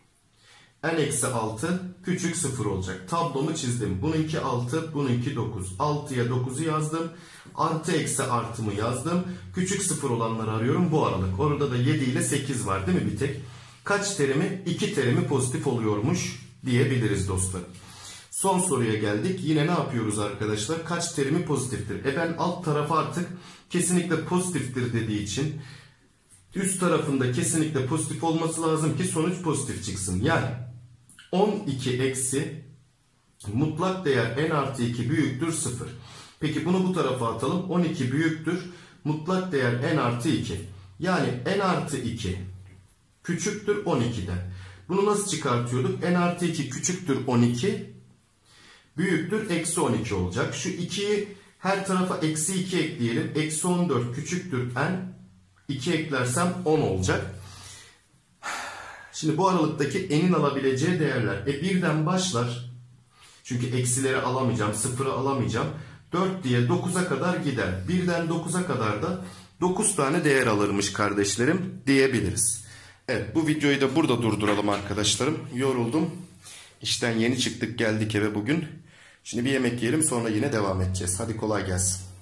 n eksi altı küçük sıfır olacak. Tablomu çizdim. Bununki altı, bununki dokuz. altıya dokuzu yazdım. Artı eksi artımı yazdım. Küçük sıfır olanları arıyorum. Bu aralık. Orada da yedi ile sekiz var değil mi bir tek? Kaç terimi? iki terimi pozitif oluyormuş diyebiliriz dostlar. Son soruya geldik. Yine ne yapıyoruz arkadaşlar? Kaç terimi pozitiftir? E ben alt tarafı artık kesinlikle pozitiftir dediği için üst tarafında kesinlikle pozitif olması lazım ki sonuç pozitif çıksın. Yani on iki eksi mutlak değer n artı iki büyüktür sıfır. Peki bunu bu tarafa atalım. on iki büyüktür mutlak değer n artı iki. Yani n artı iki küçüktür on ikiden. Bunu nasıl çıkartıyorduk? N artı iki küçüktür on iki. Büyüktür eksi on iki olacak. Şu ikiyi her tarafa eksi iki ekleyelim. Eksi on dört küçüktür n. iki eklersem on olacak. Şimdi bu aralıktaki n'in alabileceği değerler. E birden başlar. Çünkü eksileri alamayacağım. Sıfırı alamayacağım. dört diye dokuza kadar gider. birden dokuza kadar da dokuz tane değer alırmış kardeşlerim diyebiliriz. Evet bu videoyu da burada durduralım arkadaşlarım. Yoruldum. İşten yeni çıktık geldik eve bugün. Şimdi bir yemek yiyelim sonra yine devam edeceğiz. Hadi kolay gelsin.